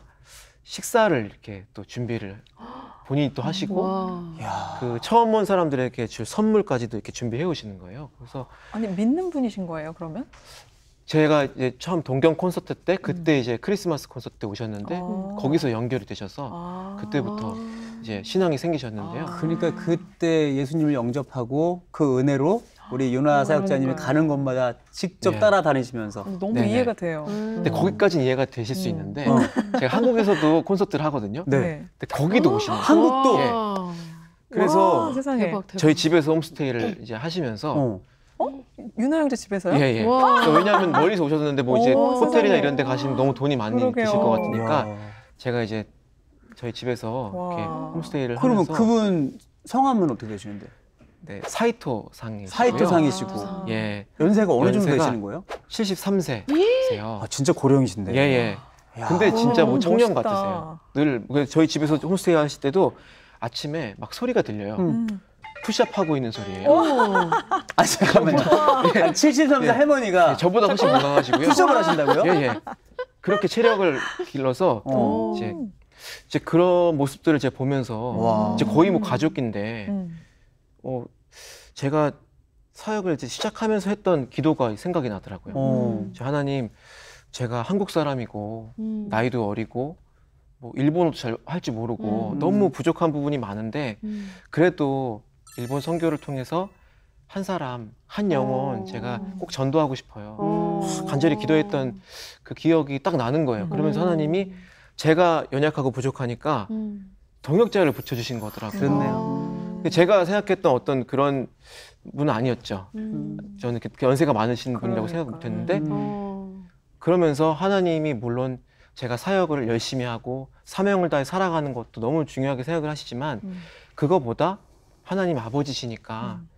식사를 이렇게 또 준비를 본인이 또 하시고 와. 야. 그 처음 온 사람들에게 줄 선물까지도 이렇게 준비해 오시는 거예요. 그래서 아니 믿는 분이신 거예요 그러면? 제가 이제 처음 동경 콘서트 때 그때 이제 크리스마스 콘서트 때 오셨는데 아. 거기서 연결이 되셔서 아. 그때부터 이제 신앙이 생기셨는데요. 아. 그러니까 그때 예수님을 영접하고 그 은혜로 우리 윤아 사역자님이 그러니까요. 가는 곳마다 직접 네. 따라다니시면서 너무 네네. 이해가 돼요. 음. 근데 거기까지는 이해가 되실 수 음. 있는데 어. 제가 한국에서도 콘서트를 하거든요. 네. 근데 거기도 오시는 거예요. 한국도? 와. 그래서 와, 세상에. 대박, 대박. 저희 집에서 홈스테이를 이제 하시면서 어. 윤아 형제 집에서요? 예, 예. 와. 그러니까 왜냐하면 멀리서 오셨는데 뭐 이제 오, 호텔이나 세상에. 이런 데 가시면 너무 돈이 많이 그러게요. 드실 것 같으니까 와. 제가 이제 저희 집에서 와. 이렇게 홈스테이를 그러면 하면서 그분 성함은 어떻게 되시는데? 네, 사이토 상이 사이토 상이시고 아. 예, 연세가 어느 정도 연세가- 되시는 거예요? 칠십삼 세세요. 아 진짜 고령이신데. 예, 예. 야. 근데 진짜 뭐 와, 청년 멋있다. 같으세요. 늘 그래서 저희 집에서 홈스테이 하실 때도 아침에 막 소리가 들려요. 음. 음. 푸시업 하고 있는 소리예요. 아 잠깐만요. 아, 칠십삼 세 예. 할머니가 예, 저보다 훨씬 건강하시고요. 푸시업을 하신다고요? 예, 예. 그렇게 체력을 길러서 어. 이제 이제 그런 모습들을 제가 보면서 와. 이제 거의 뭐 가족인데 음. 어, 제가 사역을 이제 시작하면서 했던 기도가 생각이 나더라고요. 어. 저 하나님, 제가 한국 사람이고 음. 나이도 어리고 뭐 일본어도 잘 할 줄 모르고 음. 너무 부족한 부분이 많은데 음. 그래도 일본 선교를 통해서 한 사람, 한 영혼 어. 제가 꼭 전도하고 싶어요. 어. 간절히 기도했던 그 기억이 딱 나는 거예요. 그러면서 음. 하나님이 제가 연약하고 부족하니까 음. 동역자를 붙여주신 거더라고요. 그렇네요. 근데 제가 생각했던 어떤 그런 분은 아니었죠. 음. 저는 이렇게 연세가 많으신 분이라고 그러니까. 생각 못했는데 음. 어. 그러면서 하나님이 물론 제가 사역을 열심히 하고 사명을 다해 살아가는 것도 너무 중요하게 생각을 하시지만 음. 그거보다 하나님 아버지시니까 음.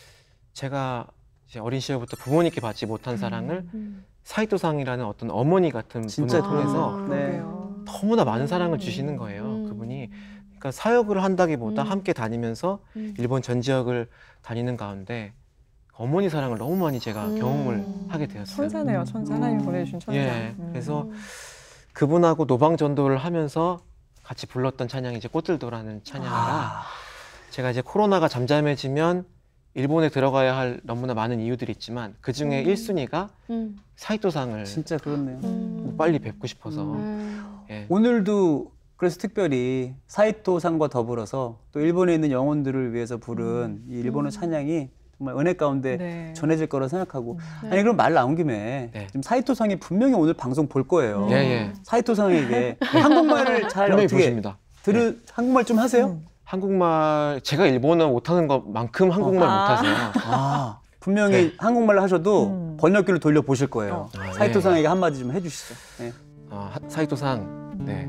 제가 이제 어린 시절부터 부모님께 받지 못한 사랑을 음. 사이토상이라는 어떤 어머니 같은 진짜 분을 통해서 아. 네. 그러게요. 너무나 많은 사랑을 음. 주시는 거예요. 음. 그분이. 그러니까 사역을 한다기보다 음. 함께 다니면서 음. 일본 전 지역을 다니는 가운데 어머니 사랑을 너무 많이 제가 음. 경험을 하게 되었어요. 천사네요, 천사. 하나님 보내주신 천사. 예, 음. 그래서 그분하고 노방 전도를 하면서 같이 불렀던 찬양이 이제 꽃들도라는 찬양이라 아. 제가 이제 코로나가 잠잠해지면 일본에 들어가야 할 너무나 많은 이유들이 있지만 그 중에 음. 일 순위가 음. 사이토상을 진짜 그렇네요. 음. 빨리 뵙고 싶어서 음. 예. 오늘도 그래서 특별히 사이토상과 더불어서 또 일본에 있는 영혼들을 위해서 부른 이 일본어 음. 찬양이 정말 은혜 가운데 네. 전해질 거라 생각하고 네. 아니 그럼 말 나온 김에 네. 지금 사이토상이 분명히 오늘 방송 볼 거예요. 예, 예. 사이토상에게 한국말을 잘 분명히 어떻게 보십니다. 들으 한국말 좀 하세요? 음. 한국말 제가 일본어 못하는 것만큼 한국말 아. 못하세요. 아 분명히 네. 한국말로 하셔도 음. 번역기를 돌려 보실 거예요. 어. 아, 사이토상에게 한마디 좀 해주시죠. 네. 어, 하- 사이토상 네,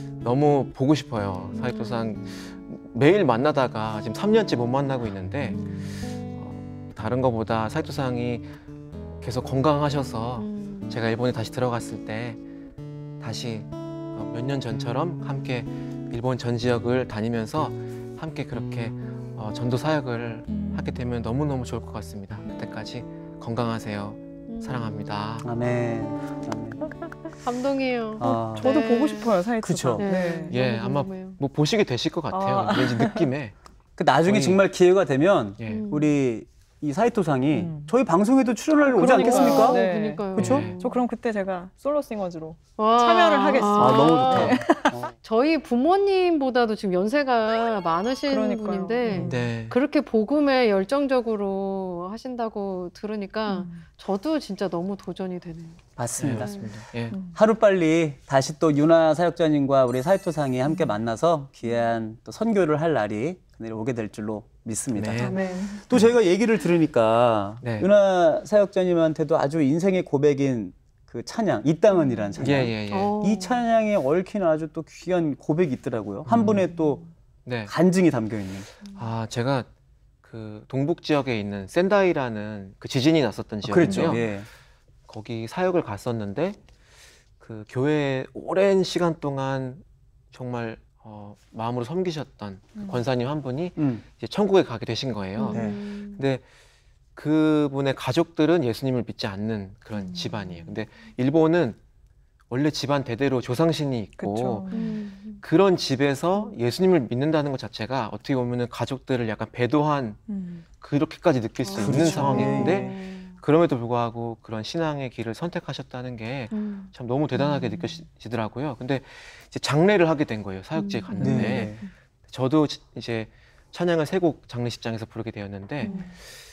너무 보고 싶어요. 사익도상 매일 만나다가 지금 삼 년째 못 만나고 있는데 어, 다른 것보다 사익도상이 계속 건강하셔서 음. 제가 일본에 다시 들어갔을 때 다시 몇 년 전처럼 함께 일본 전 지역을 다니면서 함께 그렇게 어, 전도 사역을 하게 되면 너무너무 좋을 것 같습니다. 그때까지 건강하세요. 사랑합니다. 아멘. 아멘. 감동이에요. 아, 저도 네. 보고 싶어요, 사이트가. 그쵸. 네. 예, 너무 아마 궁금해요. 뭐 보시게 되실 것 같아요. 아. 왠지 느낌에. 그 나중에 거의- 정말 기회가 되면 예. 음. 우리 이 사이토상이 음. 저희 방송에도 출연을 오지 그러니까요. 않겠습니까? 네. 그러니까요. 그쵸? 네. 저 그럼 그때 제가 솔로 싱어즈로 와. 참여를 하겠습니다. 아, 너무 네. 좋다. 어. 저희 부모님보다도 지금 연세가 많으신 그러니까요. 분인데 음. 네. 그렇게 복음에 열정적으로 하신다고 들으니까 음. 저도 진짜 너무 도전이 되네요. 네, 맞습니다. 맞습니다. 예. 하루빨리 다시 또 윤아 사역자님과 우리 사이토상이 함께 만나서 귀한 또 선교를 할 날이 그날이 오게 될 줄로 믿습니다. 네. 아멘. 또 저희가 얘기를 들으니까 네. 윤아 사역자님한테도 아주 인생의 고백인 그 찬양, 이 땅은이라는 찬양. 예, 예, 예. 어. 이 찬양에 얽힌 아주 또 귀한 고백이 있더라고요. 한 분의 또 네. 간증이 담겨 있는. 아, 제가 그 동북 지역에 있는 센다이라는 그 지진이 났었던 지역인데요. 그렇죠. 예. 거기 사역을 갔었는데 그 교회에 오랜 시간 동안 정말 어, 마음으로 섬기셨던 그 권사님 한 분이 음. 이제 천국에 가게 되신 거예요. 네. 음. 근데 그분의 가족들은 예수님을 믿지 않는 그런 집안이에요. 근데 일본은 원래 집안 대대로 조상신이 있고 그쵸. 음. 그런 집에서 예수님을 믿는다는 것 자체가 어떻게 보면은 가족들을 약간 배도한 음. 그렇게까지 느낄 수 있는 그렇죠. 상황인데 네. 그럼에도 불구하고 그런 신앙의 길을 선택하셨다는 게 음. 참 너무 대단하게 느껴지더라고요. 근데 이제 장례를 하게 된 거예요. 사역지에 갔는데 네. 저도 이제 찬양을 세 곡 장례식장에서 부르게 되었는데 음.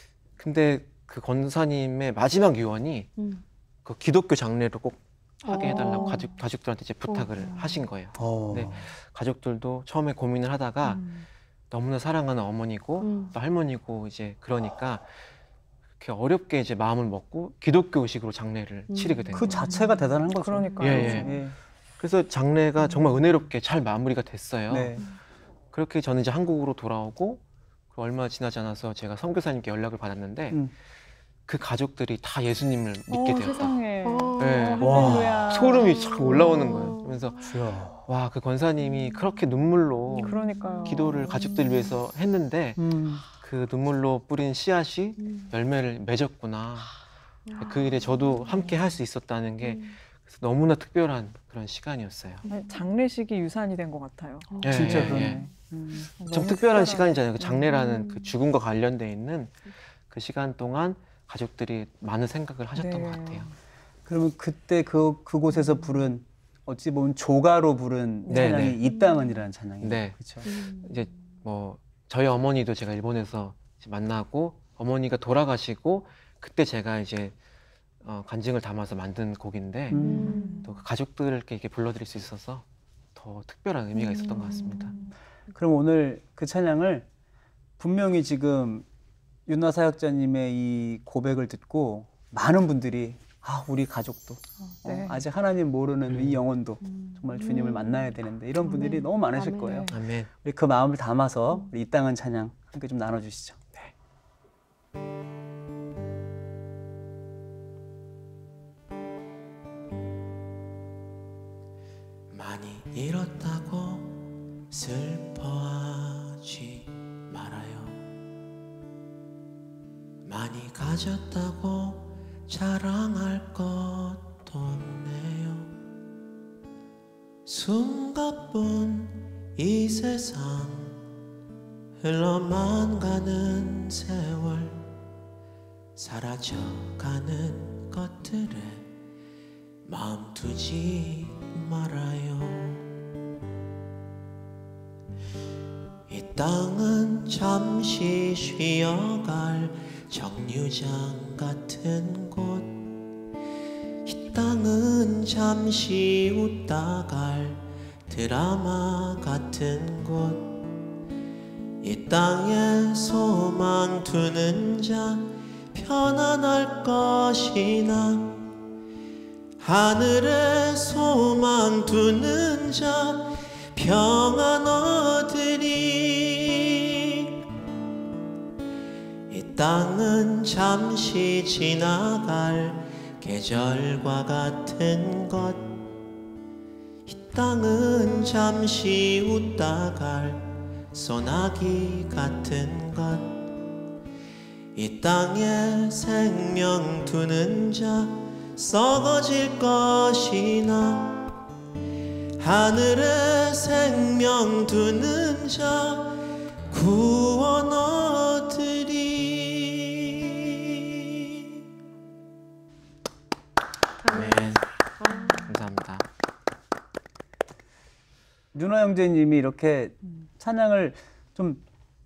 근데 그 권사님의 마지막 유언이 음. 그 기독교 장례를 꼭 하게 어. 해달라고 가족, 가족들한테 이제 부탁을 어. 하신 거예요. 어. 네. 가족들도 처음에 고민을 하다가 음. 너무나 사랑하는 어머니고 음. 또 할머니고 이제 그러니까 그렇게 어렵게 이제 마음을 먹고 기독교식으로 장례를 음. 치르게 된 그 거예요. 자체가 대단한 거죠. 그러니까요. 예, 예. 그래서 장례가 정말 은혜롭게 잘 마무리가 됐어요. 네. 그렇게 저는 이제 한국으로 돌아오고 그 얼마 지나지 않아서 제가 선교사님께 연락을 받았는데 음. 그 가족들이 다 예수님을 믿게 어, 되었다. 세상에. 어. 네. 할렐루야. 소름이 착 올라오는 거예요. 그래서 주여. 와, 그 권사님이 그렇게 눈물로 그러니까요. 기도를 가족들 위해서 했는데 음. 그 눈물로 뿌린 씨앗이 음. 열매를 맺었구나. 그 일에 저도 함께 할 수 있었다는 게 음. 그래서 너무나 특별한 그런 시간이었어요. 아니, 장례식이 유산이 된 것 같아요. 예, 진짜 예, 그러네. 예. 음. 참 너무 특별한 시간이잖아요. 그 장례라는 음. 그 죽음과 관련돼 있는 그 시간 동안 가족들이 많은 생각을 하셨던 네. 것 같아요. 그러면 그때 그 그곳에서 부른 어찌 보면 조가로 부른 네, 찬양이 네. 이 땅은이라는 찬양이에요. 네. 그렇죠. 음. 이제 뭐 저희 어머니도 제가 일본에서 이제 만나고 어머니가 돌아가시고 그때 제가 이제 어, 간증을 담아서 만든 곡인데 음. 또 그 가족들께 이렇게 불러드릴 수 있어서 더 특별한 의미가 있었던 것 같습니다. 그럼 오늘 그 찬양을 분명히 지금 윤아 사역자님의 이 고백을 듣고 많은 분들이 아 우리 가족도 네. 어, 아직 하나님 모르는 이 영혼도 음. 정말 주님을 만나야 되는데 이런 분들이 아멘. 너무 많으실 아멘. 거예요. 아멘. 우리 그 마음을 담아서 우리 이 땅은 찬양 함께 좀 나눠주시죠. 많이 잃었다고 슬퍼하지 말아요. 많이 가졌다고 자랑할 것도 없네요. 숨가쁜 이 세상 흘러만 가는 세월 사라져가는 것들에 마음 두지 말아요. 이 땅은 잠시 쉬어갈 정류장 같은 곳, 이 땅은 잠시 웃다 갈 드라마 같은 곳, 이 땅에 소망 두는 자 편안할 것이나 하늘에 소망 두는 자 평안 얻으리. 이 땅은 잠시 지나갈 계절과 같은 것, 이 땅은 잠시 웃다갈 소나기 같은 것, 이 땅에 생명 두는 자 썩어질 것이나 하늘에 생명 두는 자 구원 얻으리. 아멘. 감사합니다. 윤호 형제님이 이렇게 찬양을 좀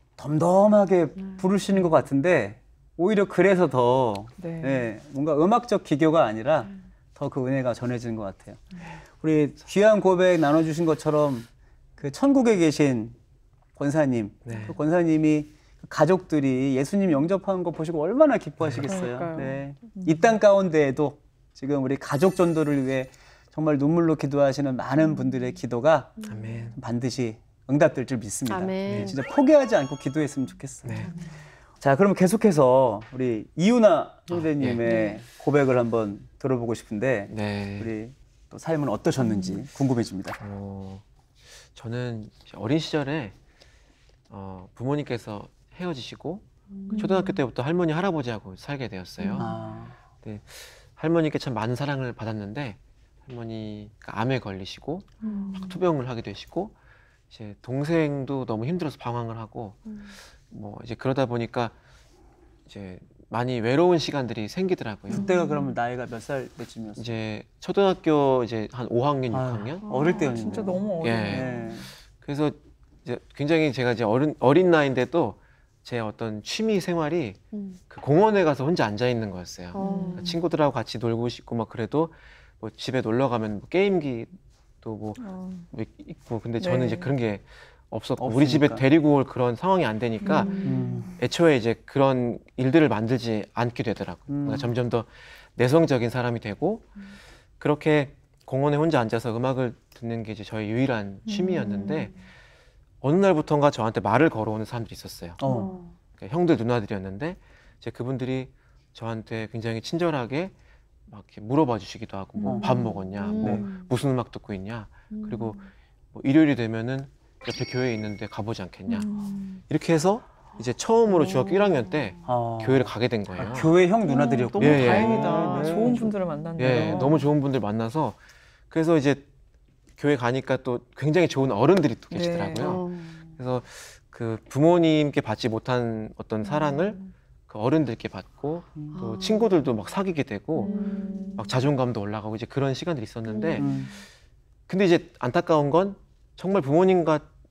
덤덤하게 부르시는 것 같은데 오히려 그래서 더 네. 예, 뭔가 음악적 기교가 아니라 더 그 은혜가 전해지는 것 같아요. 우리 귀한 고백 나눠주신 것처럼 그 천국에 계신 권사님, 네. 그 권사님이 가족들이 예수님 영접하는 거 보시고 얼마나 기뻐하시겠어요. 그러니까요. 네. 이 땅 가운데에도 지금 우리 가족 전도를 위해 정말 눈물로 기도하시는 많은 분들의 기도가 아멘. 반드시 응답될 줄 믿습니다. 아멘. 네, 진짜 포기하지 않고 기도했으면 좋겠어요. 네. 자, 그럼 계속해서 우리 이유나 형제님의 예. 고백을 한번 들어보고 싶은데 네. 우리 또 삶은 어떠셨는지 궁금해집니다. 어, 저는 어린 시절에 어, 부모님께서 헤어지시고 초등학교 때부터 할머니 할아버지하고 살게 되었어요. 아, 네, 할머니께 참 많은 사랑을 받았는데 할머니가 암에 걸리시고 막 투병을 하게 되시고 이제 동생도 너무 힘들어서 방황을 하고 뭐 이제 그러다 보니까 이제 많이 외로운 시간들이 생기더라고요. 그때가 그러면 나이가 몇 살 때쯤이었어요? 이제 초등학교 이제 한 오 학년, 육 아유, 학년. 어릴 때였는데. 진짜 너무 예. 어려워요. 네. 그래서 이제 굉장히 제가 이제 어린 어린 나이인데도 제 어떤 취미 생활이 음. 그 공원에 가서 혼자 앉아 있는 거였어요. 어. 그러니까 친구들하고 같이 놀고 싶고 막 그래도 뭐 집에 놀러 가면 뭐 게임기도 뭐, 어. 뭐 있고 근데 저는 네. 이제 그런 게 없었고 없으니까. 우리 집에 데리고 올 그런 상황이 안 되니까 음. 애초에 이제 그런 일들을 만들지 않게 되더라고요. 음. 그러니까 점점 더 내성적인 사람이 되고 그렇게 공원에 혼자 앉아서 음악을 듣는 게 이제 저의 유일한 취미였는데 어느 날부터인가 저한테 말을 걸어오는 사람들이 있었어요. 어. 그러니까 형들 누나들이었는데 이제 그분들이 저한테 굉장히 친절하게 막 이렇게 물어봐 주시기도 하고 뭐 음. 밥 먹었냐, 뭐 네. 무슨 음악 듣고 있냐, 그리고 뭐 일요일이 되면은 옆에 교회에 있는데 가보지 않겠냐. 이렇게 해서 이제 처음으로 중학교 일 학년 때 아. 교회를 가게 된 거예요. 아, 교회 형 누나들이었고. 너무 예, 예. 다행이다. 네. 좋은 분들을 만났네요. 예, 너무 좋은 분들 만나서 그래서 이제 교회 가니까 또 굉장히 좋은 어른들이 또 네. 계시더라고요. 어. 그래서 그 부모님께 받지 못한 어떤 사랑을 그 어른들께 받고 또 아. 친구들도 막 사귀게 되고 음. 막 자존감도 올라가고 이제 그런 시간들이 있었는데 음. 근데 이제 안타까운 건 정말 부모님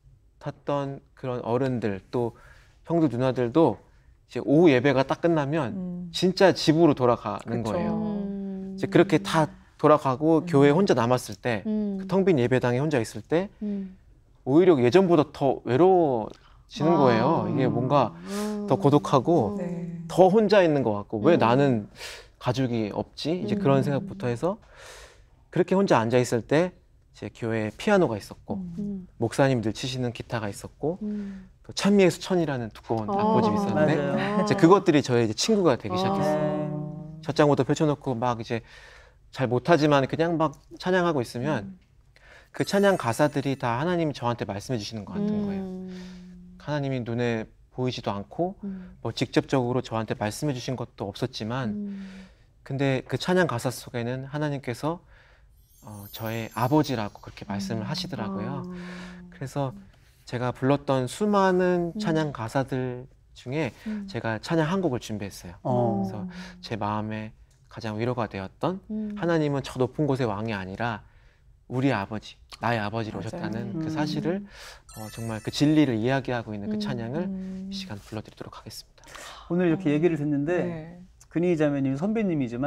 같았던 그런 어른들 또 형들 누나들도 이제 오후 예배가 딱 끝나면 음. 진짜 집으로 돌아가는 그쵸. 거예요. 음. 이제 그렇게 다 돌아가고 교회에 혼자 남았을 때 음. 텅 빈 예배당에 혼자 있을 때 음. 오히려 예전보다 더 외로워지는 아. 거예요. 이게 뭔가 음. 더 고독하고 네. 더 혼자 있는 것 같고 왜 음. 나는 가족이 없지? 이제 음. 그런 생각부터 해서 그렇게 혼자 앉아 있을 때 제 교회에 피아노가 있었고 음. 목사님들 치시는 기타가 있었고 음. 또 찬미의 수천이라는 두꺼운 아. 악보집이 있었는데 맞아요. 이제 그것들이 저의 이제 친구가 되기 아. 시작했어요. 첫 장부터 펼쳐놓고 막 이제 잘 못하지만 그냥 막 찬양하고 있으면 그 찬양 가사들이 다 하나님이 저한테 말씀해 주시는 것 같은 거예요. 음. 하나님이 눈에 보이지도 않고 음. 뭐 직접적으로 저한테 말씀해 주신 것도 없었지만 음. 근데 그 찬양 가사 속에는 하나님께서 어, 저의 아버지라고 그렇게 말씀을 하시더라고요. 아. 그래서 제가 불렀던 수많은 찬양 가사들 중에 음. 제가 찬양 한 곡을 준비했어요. 어. 그래서 제 마음에 가장 위로가 되었던 음. 하나님은 저 높은 곳의 왕이 아니라 우리 아버지, 나의 아버지로 맞아요. 오셨다는 음. 그 사실을 어, 정말 그 진리를 이야기하고 있는 그 음. 찬양을 음. 이 시간 불러드리도록 하겠습니다. 오늘 이렇게 얘기를 듣는데 네. 근희 자매님이 선배님이지만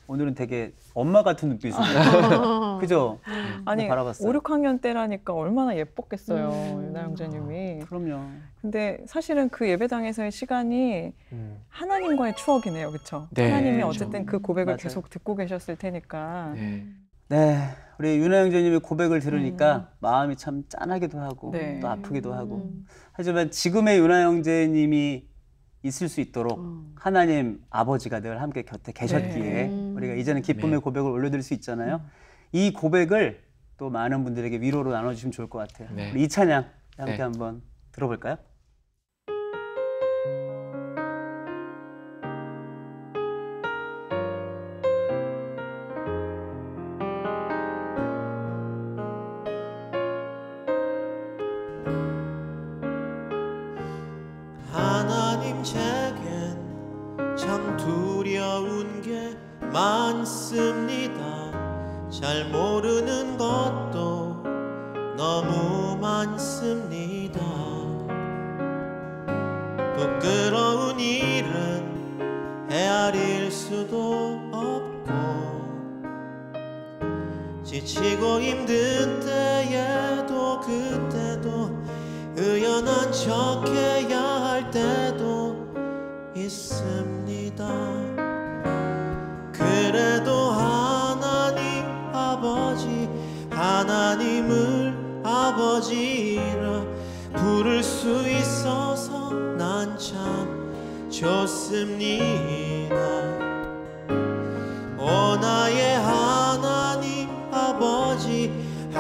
오늘은 되게 엄마 같은 눈빛으로 그죠? 아니 바라봤어요. 오, 육 학년 때라니까 얼마나 예뻤겠어요. 음. 유나 형제님이. 그럼요. 근데 사실은 그 예배당에서의 시간이 음. 하나님과의 추억이네요. 그렇죠? 네, 하나님이 그렇죠. 어쨌든 그 고백을 맞아요. 계속 듣고 계셨을 테니까. 네. 네, 우리 윤아 형제님의 고백을 들으니까 마음이 참 짠하기도 하고 네. 또 아프기도 하고 음. 하지만 지금의 윤아 형제님이 있을 수 있도록 음. 하나님 아버지가 늘 함께 곁에 계셨기에 네. 우리가 이제는 기쁨의 네. 고백을 올려드릴 수 있잖아요. 이 고백을 또 많은 분들에게 위로로 나눠주시면 좋을 것 같아요. 네. 우리 이 찬양 함께 네. 한번 들어볼까요? 하나님 제겐 참 두려운 게 많습니다. 잘 모르는 것도 너무 많습니다. 부끄러운 일은 헤아릴 수도 없고 지치고 힘든 때에도 그때도 의연한 척해야 할 때도 있습니다. 그래도 하나님 아버지 하나님을 아버지라 부를 수 있어서 난 참 좋습니다. 오 나의 하나님 아버지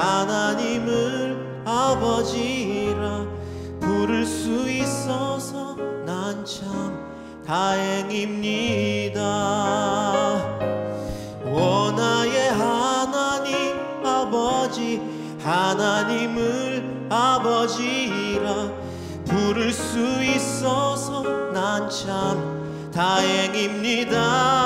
하나님을 아버지라 부를 수 있어서 난 참 다행입니다. 오 나의 하나님 아버지 하나님을 아버지라 부를 수 있어서 난 참 다행입니다.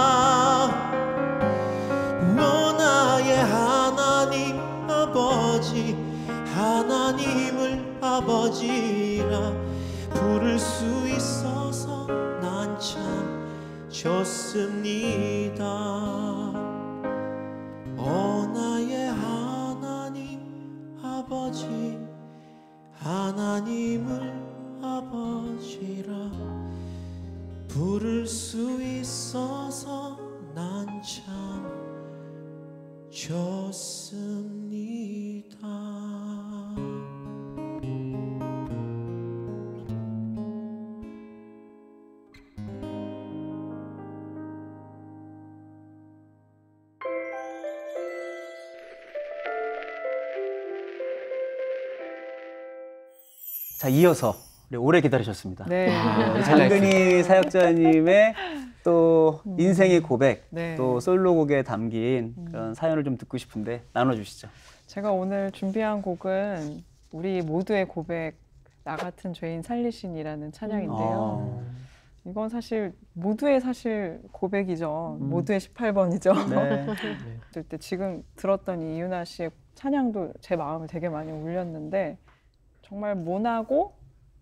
오 나의 하나님 아버지 하나님을 아버지라 부를 수 있어서 난 참 좋습니다. 오 나의 하나님 아버지 하나님을 아버지라 부를 수 있어서 난 참 좋습니다. 자, 이어서 우리 오래 기다리셨습니다. 네. 아, 우리 장근희 사역자님의 또 인생의 고백, 네. 또 솔로곡에 담긴 그런 사연을 좀 듣고 싶은데 나눠주시죠. 제가 오늘 준비한 곡은 우리 모두의 고백, 나 같은 죄인 살리신이라는 찬양인데요. 아, 이건 사실 모두의 사실 고백이죠. 음. 모두의 십팔 번이죠. 네. 그럴 때 지금 들었던 이 이윤아 씨의 찬양도 제 마음을 되게 많이 울렸는데 정말 모나고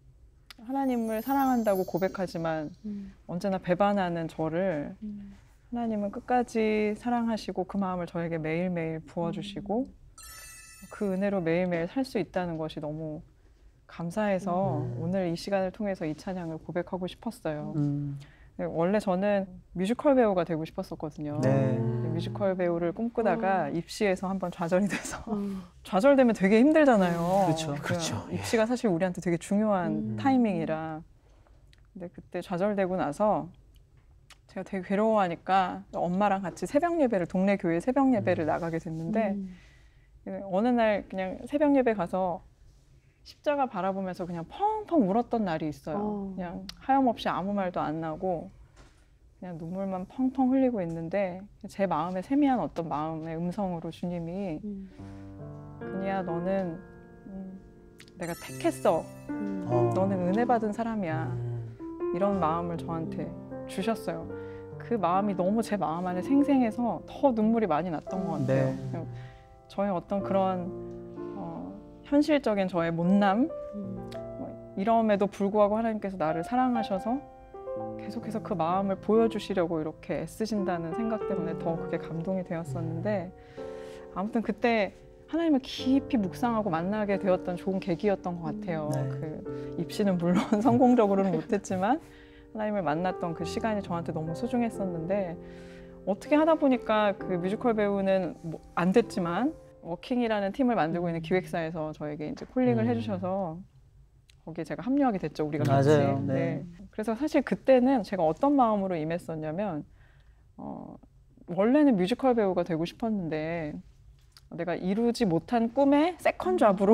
하나님을 사랑한다고 고백하지만 음. 언제나 배반하는 저를 음. 하나님은 끝까지 사랑하시고 그 마음을 저에게 매일매일 부어주시고 그 은혜로 매일매일 살 수 있다는 것이 너무 감사해서 음. 오늘 이 시간을 통해서 이 찬양을 고백하고 싶었어요. 음, 원래 저는 뮤지컬 배우가 되고 싶었었거든요. 네. 뮤지컬 배우를 꿈꾸다가 입시에서 한번 좌절이 돼서 음. 좌절되면 되게 힘들잖아요. 그렇죠. 그 그렇죠. 예. 입시가 사실 우리한테 되게 중요한 음. 타이밍이라. 근데 그때 좌절되고 나서 제가 되게 괴로워하니까 엄마랑 같이 새벽 예배를 동네 교회 새벽 예배를 나가게 됐는데 음. 어느 날 그냥 새벽 예배 가서 십자가 바라보면서 그냥 펑펑 울었던 날이 있어요. 어. 그냥 하염없이 아무 말도 안 나고 그냥 눈물만 펑펑 흘리고 있는데 제 마음에 세미한 어떤 마음의 음성으로 주님이 음. 그냥 너는 음, 내가 택했어. 음. 어. 너는 은혜 받은 사람이야. 이런 마음을 저한테 주셨어요. 그 마음이 너무 제 마음 안에 생생해서 더 눈물이 많이 났던 것 같아요. 네. 그냥 저의 어떤 그런 어, 현실적인 저의 못남 음. 뭐 이럼에도 불구하고 하나님께서 나를 사랑하셔서 계속해서 그 마음을 보여주시려고 이렇게 애쓰신다는 생각 때문에 더 그게 감동이 되었었는데 아무튼 그때 하나님을 깊이 묵상하고 만나게 되었던 좋은 계기였던 것 같아요. 네. 그 입시는 물론 성공적으로는 못했지만 하나님을 만났던 그 시간이 저한테 너무 소중했었는데 어떻게 하다 보니까 그 뮤지컬 배우는 뭐 안 됐지만 워킹이라는 팀을 만들고 있는 기획사에서 저에게 이제 콜링을 음. 해주셔서 거기에 제가 합류하게 됐죠. 우리가 맞아요. 같이. 네. 그래서 사실 그때는 제가 어떤 마음으로 임했었냐면 어, 원래는 뮤지컬 배우가 되고 싶었는데 내가 이루지 못한 꿈의 세컨 잡으로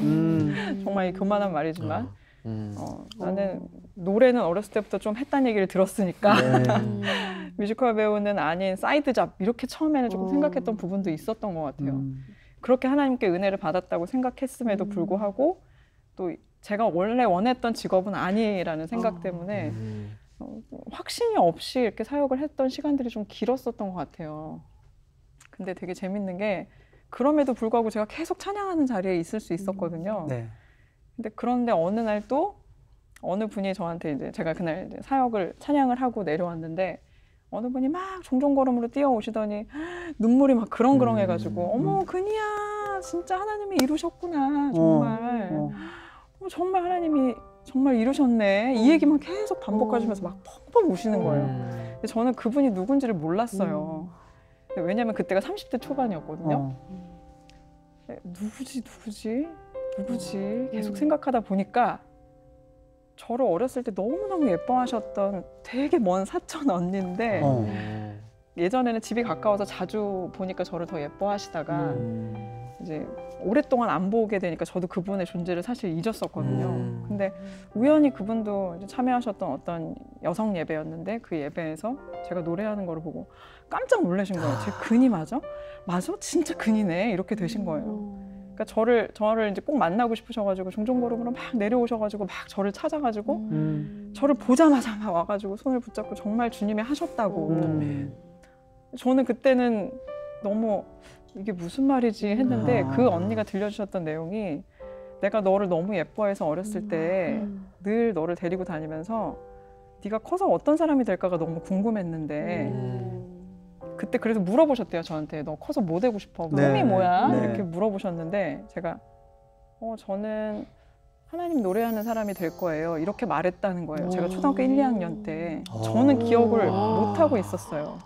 음. 정말 이 교만한 말이지만 어, 음. 어, 나는 노래는 어렸을 때부터 좀 했다는 얘기를 들었으니까 네. 음. 뮤지컬 배우는 아닌 사이드 잡 이렇게 처음에는 조금 어. 생각했던 부분도 있었던 것 같아요. 음. 그렇게 하나님께 은혜를 받았다고 생각했음에도 음. 불구하고 또 제가 원래 원했던 직업은 아니라는 생각 어. 때문에 음. 어, 확신이 없이 이렇게 사역을 했던 시간들이 좀 길었었던 것 같아요. 근데 되게 재밌는 게 그럼에도 불구하고 제가 계속 찬양하는 자리에 있을 수 있었거든요. 네. 근데 그런데 어느 날 또 어느 분이 저한테 이제 제가 그날 이제 사역을 찬양을 하고 내려왔는데 어느 분이 막 종종걸음으로 뛰어오시더니 눈물이 막 그렁그렁해가지고 음. 어머 근이야 진짜 하나님이 이루셨구나 정말 어. 어, 정말 하나님이 정말 이루셨네 이 얘기만 계속 반복하시면서 막 펑펑 우시는 거예요. 음. 근데 저는 그분이 누군지를 몰랐어요. 왜냐면 그때가 삼십 대 초반이었거든요. 어. 네, 누구지 누구지 누구지 계속 생각하다 보니까 저를 어렸을 때 너무너무 예뻐하셨던 되게 먼 사촌 언니인데 어. 예전에는 집이 가까워서 자주 보니까 저를 더 예뻐하시다가 음. 이제 오랫동안 안 보게 되니까 저도 그분의 존재를 사실 잊었었거든요. 음. 근데 우연히 그분도 이제 참여하셨던 어떤 여성 예배였는데 그 예배에서 제가 노래하는 거를 보고 깜짝 놀라신 거예요. 제 근이 맞아? 맞아? 진짜 근이네. 이렇게 되신 거예요. 그러니까 저를 저를 이제 꼭 만나고 싶으셔가지고 종종걸음으로 막 내려오셔가지고 막 저를 찾아가지고 음. 저를 보자마자 막 와가지고 손을 붙잡고 정말 주님이 하셨다고. 음. 저는 그때는 너무 이게 무슨 말이지 했는데 아. 그 언니가 들려주셨던 내용이 내가 너를 너무 예뻐해서 어렸을 때 늘 너를 데리고 다니면서 네가 커서 어떤 사람이 될까가 너무 궁금했는데 음. 그때 그래서 물어보셨대요 저한테 너 커서 뭐 되고 싶어? 네. 꿈이 뭐야? 네. 이렇게 물어보셨는데 제가 어 저는 하나님 노래하는 사람이 될 거예요 이렇게 말했다는 거예요. 제가 초등학교 일, 이 학년 때 저는 기억을 못 하고 있었어요.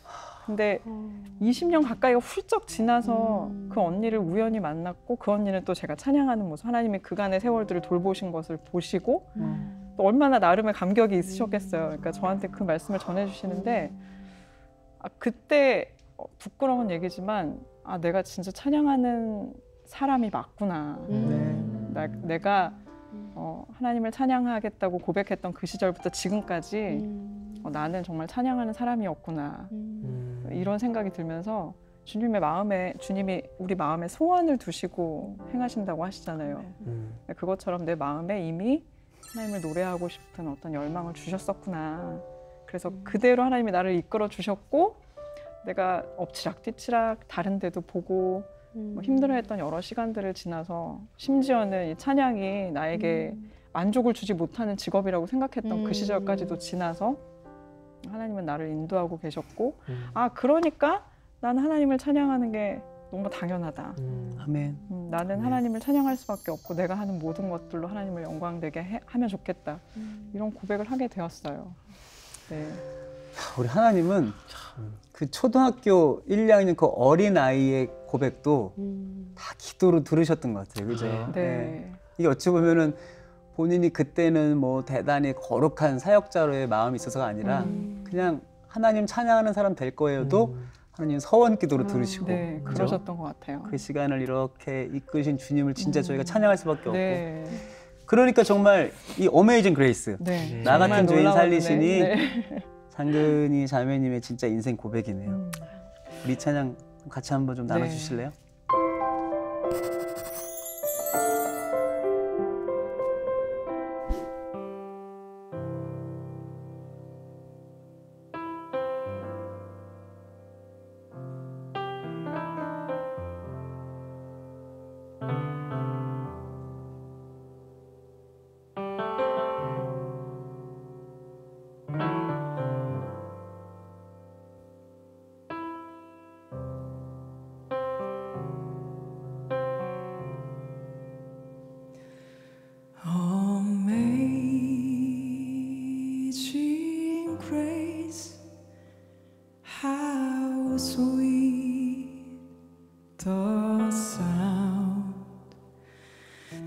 근데 이십 년 가까이가 훌쩍 지나서 그 언니를 우연히 만났고 그 언니는 또 제가 찬양하는 모습 하나님이 그간의 세월들을 돌보신 것을 보시고 또 얼마나 나름의 감격이 있으셨겠어요. 그러니까 저한테 그 말씀을 전해주시는데 아, 그때 어, 부끄러운 얘기지만 아 내가 진짜 찬양하는 사람이 맞구나. 네. 나, 내가 어, 하나님을 찬양하겠다고 고백했던 그 시절부터 지금까지 어, 나는 정말 찬양하는 사람이었구나. 음. 이런 생각이 들면서 주님의 마음에 주님이 우리 마음에 소원을 두시고 행하신다고 하시잖아요. 음. 그것처럼 내 마음에 이미 하나님을 노래하고 싶은 어떤 열망을 주셨었구나. 그래서 그대로 하나님이 나를 이끌어 주셨고 내가 엎치락 뒤치락 다른 데도 보고 뭐 힘들어했던 여러 시간들을 지나서 심지어는 이 찬양이 나에게 만족을 주지 못하는 직업이라고 생각했던 음. 그 시절까지도 지나서 하나님은 나를 인도하고 계셨고 음. 아 그러니까 나는 하나님을 찬양하는 게 너무 당연하다. 음. 아멘. 음, 나는 하나님을 찬양할 수밖에 없고 내가 하는 모든 것들로 하나님을 영광되게 해, 하면 좋겠다. 이런 고백을 하게 되었어요. 네. 우리 하나님은 그 초등학교 일, 이 학년 그 어린 아이의 고백도 다 기도로 들으셨던 것 같아요. 그죠? 네. 네. 이게 어찌 보면은 본인이 그때는 뭐 대단히 거룩한 사역자로의 마음이 있어서가 아니라 음. 그냥 하나님 찬양하는 사람 될 거예요도 음. 하나님 서원 기도로 들으시고 네, 그죠? 그러셨던 것 같아요. 그 시간을 이렇게 이끄신 주님을 진짜 저희가 찬양할 수밖에 없고 네. 그러니까 정말 이 어메이징 그레이스 네. 나 같은 정말 죄인 놀라운 살리시니 은혜. 네. 상근이 자매님의 진짜 인생 고백이네요. 음. 우리 찬양 같이 한번 좀 네. 나눠주실래요?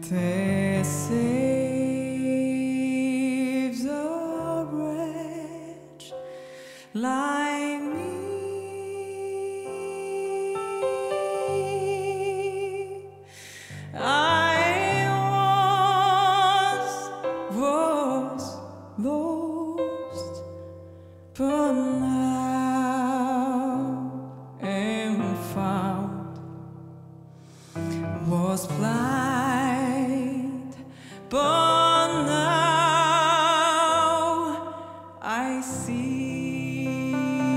They saves a wretch like me. I was, was lost, but now am found. Was blind, but now I see.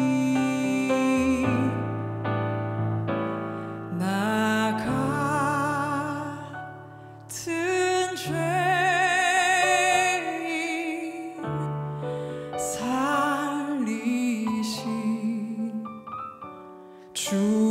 나 같은 죄인 살리신 주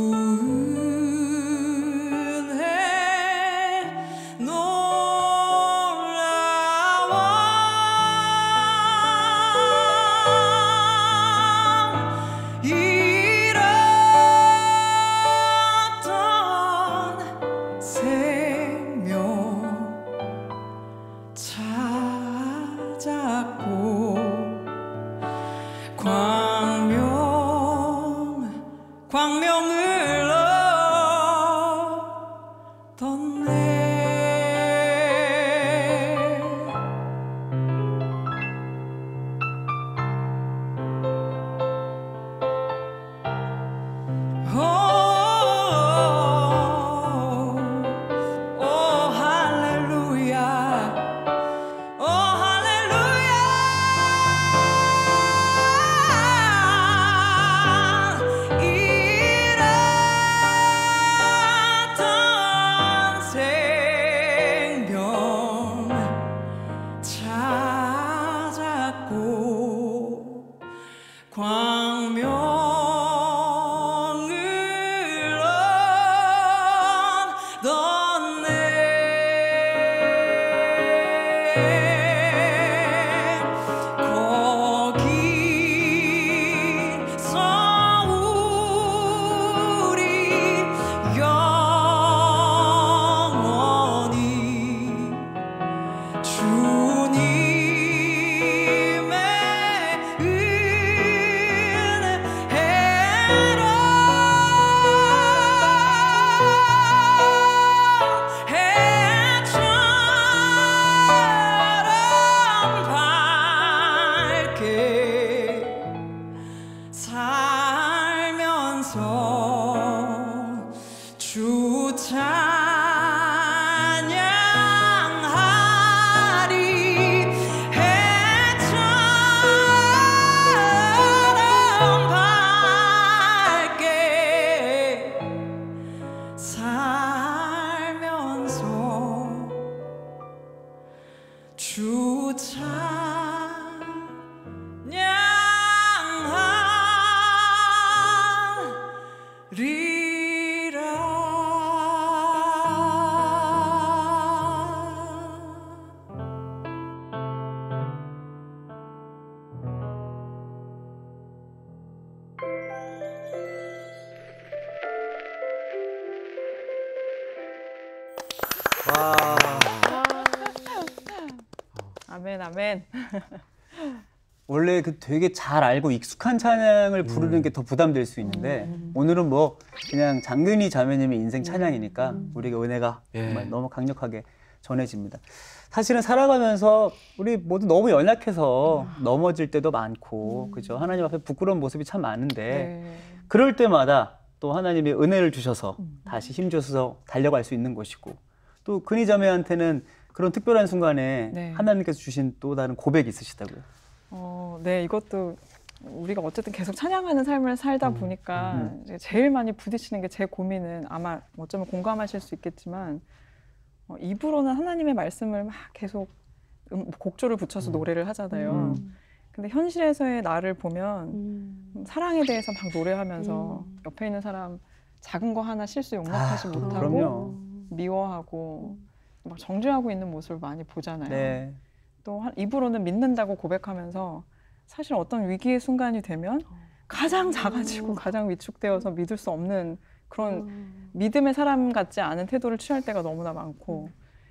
광명 광명을 얻었네. 오, 오, 할렐루야. 오, 할렐루야. 광명을 얻었네. 거기서 우리 영원히 주님의 은혜로 해처럼 밝게 살면서 주 찬양하리. 해처럼 밝게 살면서 주 와. 아멘, 아멘. 원래 그 되게 잘 알고 익숙한 찬양을 부르는 게 더 부담될 수 있는데 오늘은 뭐 그냥 장근희 자매님의 인생 찬양이니까 우리가 은혜가 예. 정말 너무 강력하게 전해집니다. 사실은 살아가면서 우리 모두 너무 연약해서 넘어질 때도 많고 그죠? 하나님 앞에 부끄러운 모습이 참 많은데 네. 그럴 때마다 또 하나님의 은혜를 주셔서 다시 힘줘서 달려갈 수 있는 것이고 또 근희 자매한테는 그런 특별한 순간에 네. 하나님께서 주신 또 다른 고백이 있으시다고요. 어, 네, 이것도 우리가 어쨌든 계속 찬양하는 삶을 살다 보니까 음. 이제 제일 많이 부딪히는 게 제 고민은 아마 어쩌면 공감하실 수 있겠지만 어, 입으로는 하나님의 말씀을 막 계속 음, 곡조를 붙여서 노래를 하잖아요. 음. 근데 현실에서의 나를 보면 음. 사랑에 대해서 막 노래하면서 음. 옆에 있는 사람 작은 거 하나 실수 용납하지 아, 못하고 그럼요. 미워하고 막 정죄하고 있는 모습을 많이 보잖아요. 네. 또 한- 입으로는 믿는다고 고백하면서 사실 어떤 위기의 순간이 되면 가장 작아지고 가장 위축되어서 믿을 수 없는 그런 믿음의 사람 같지 않은 태도를 취할 때가 너무나 많고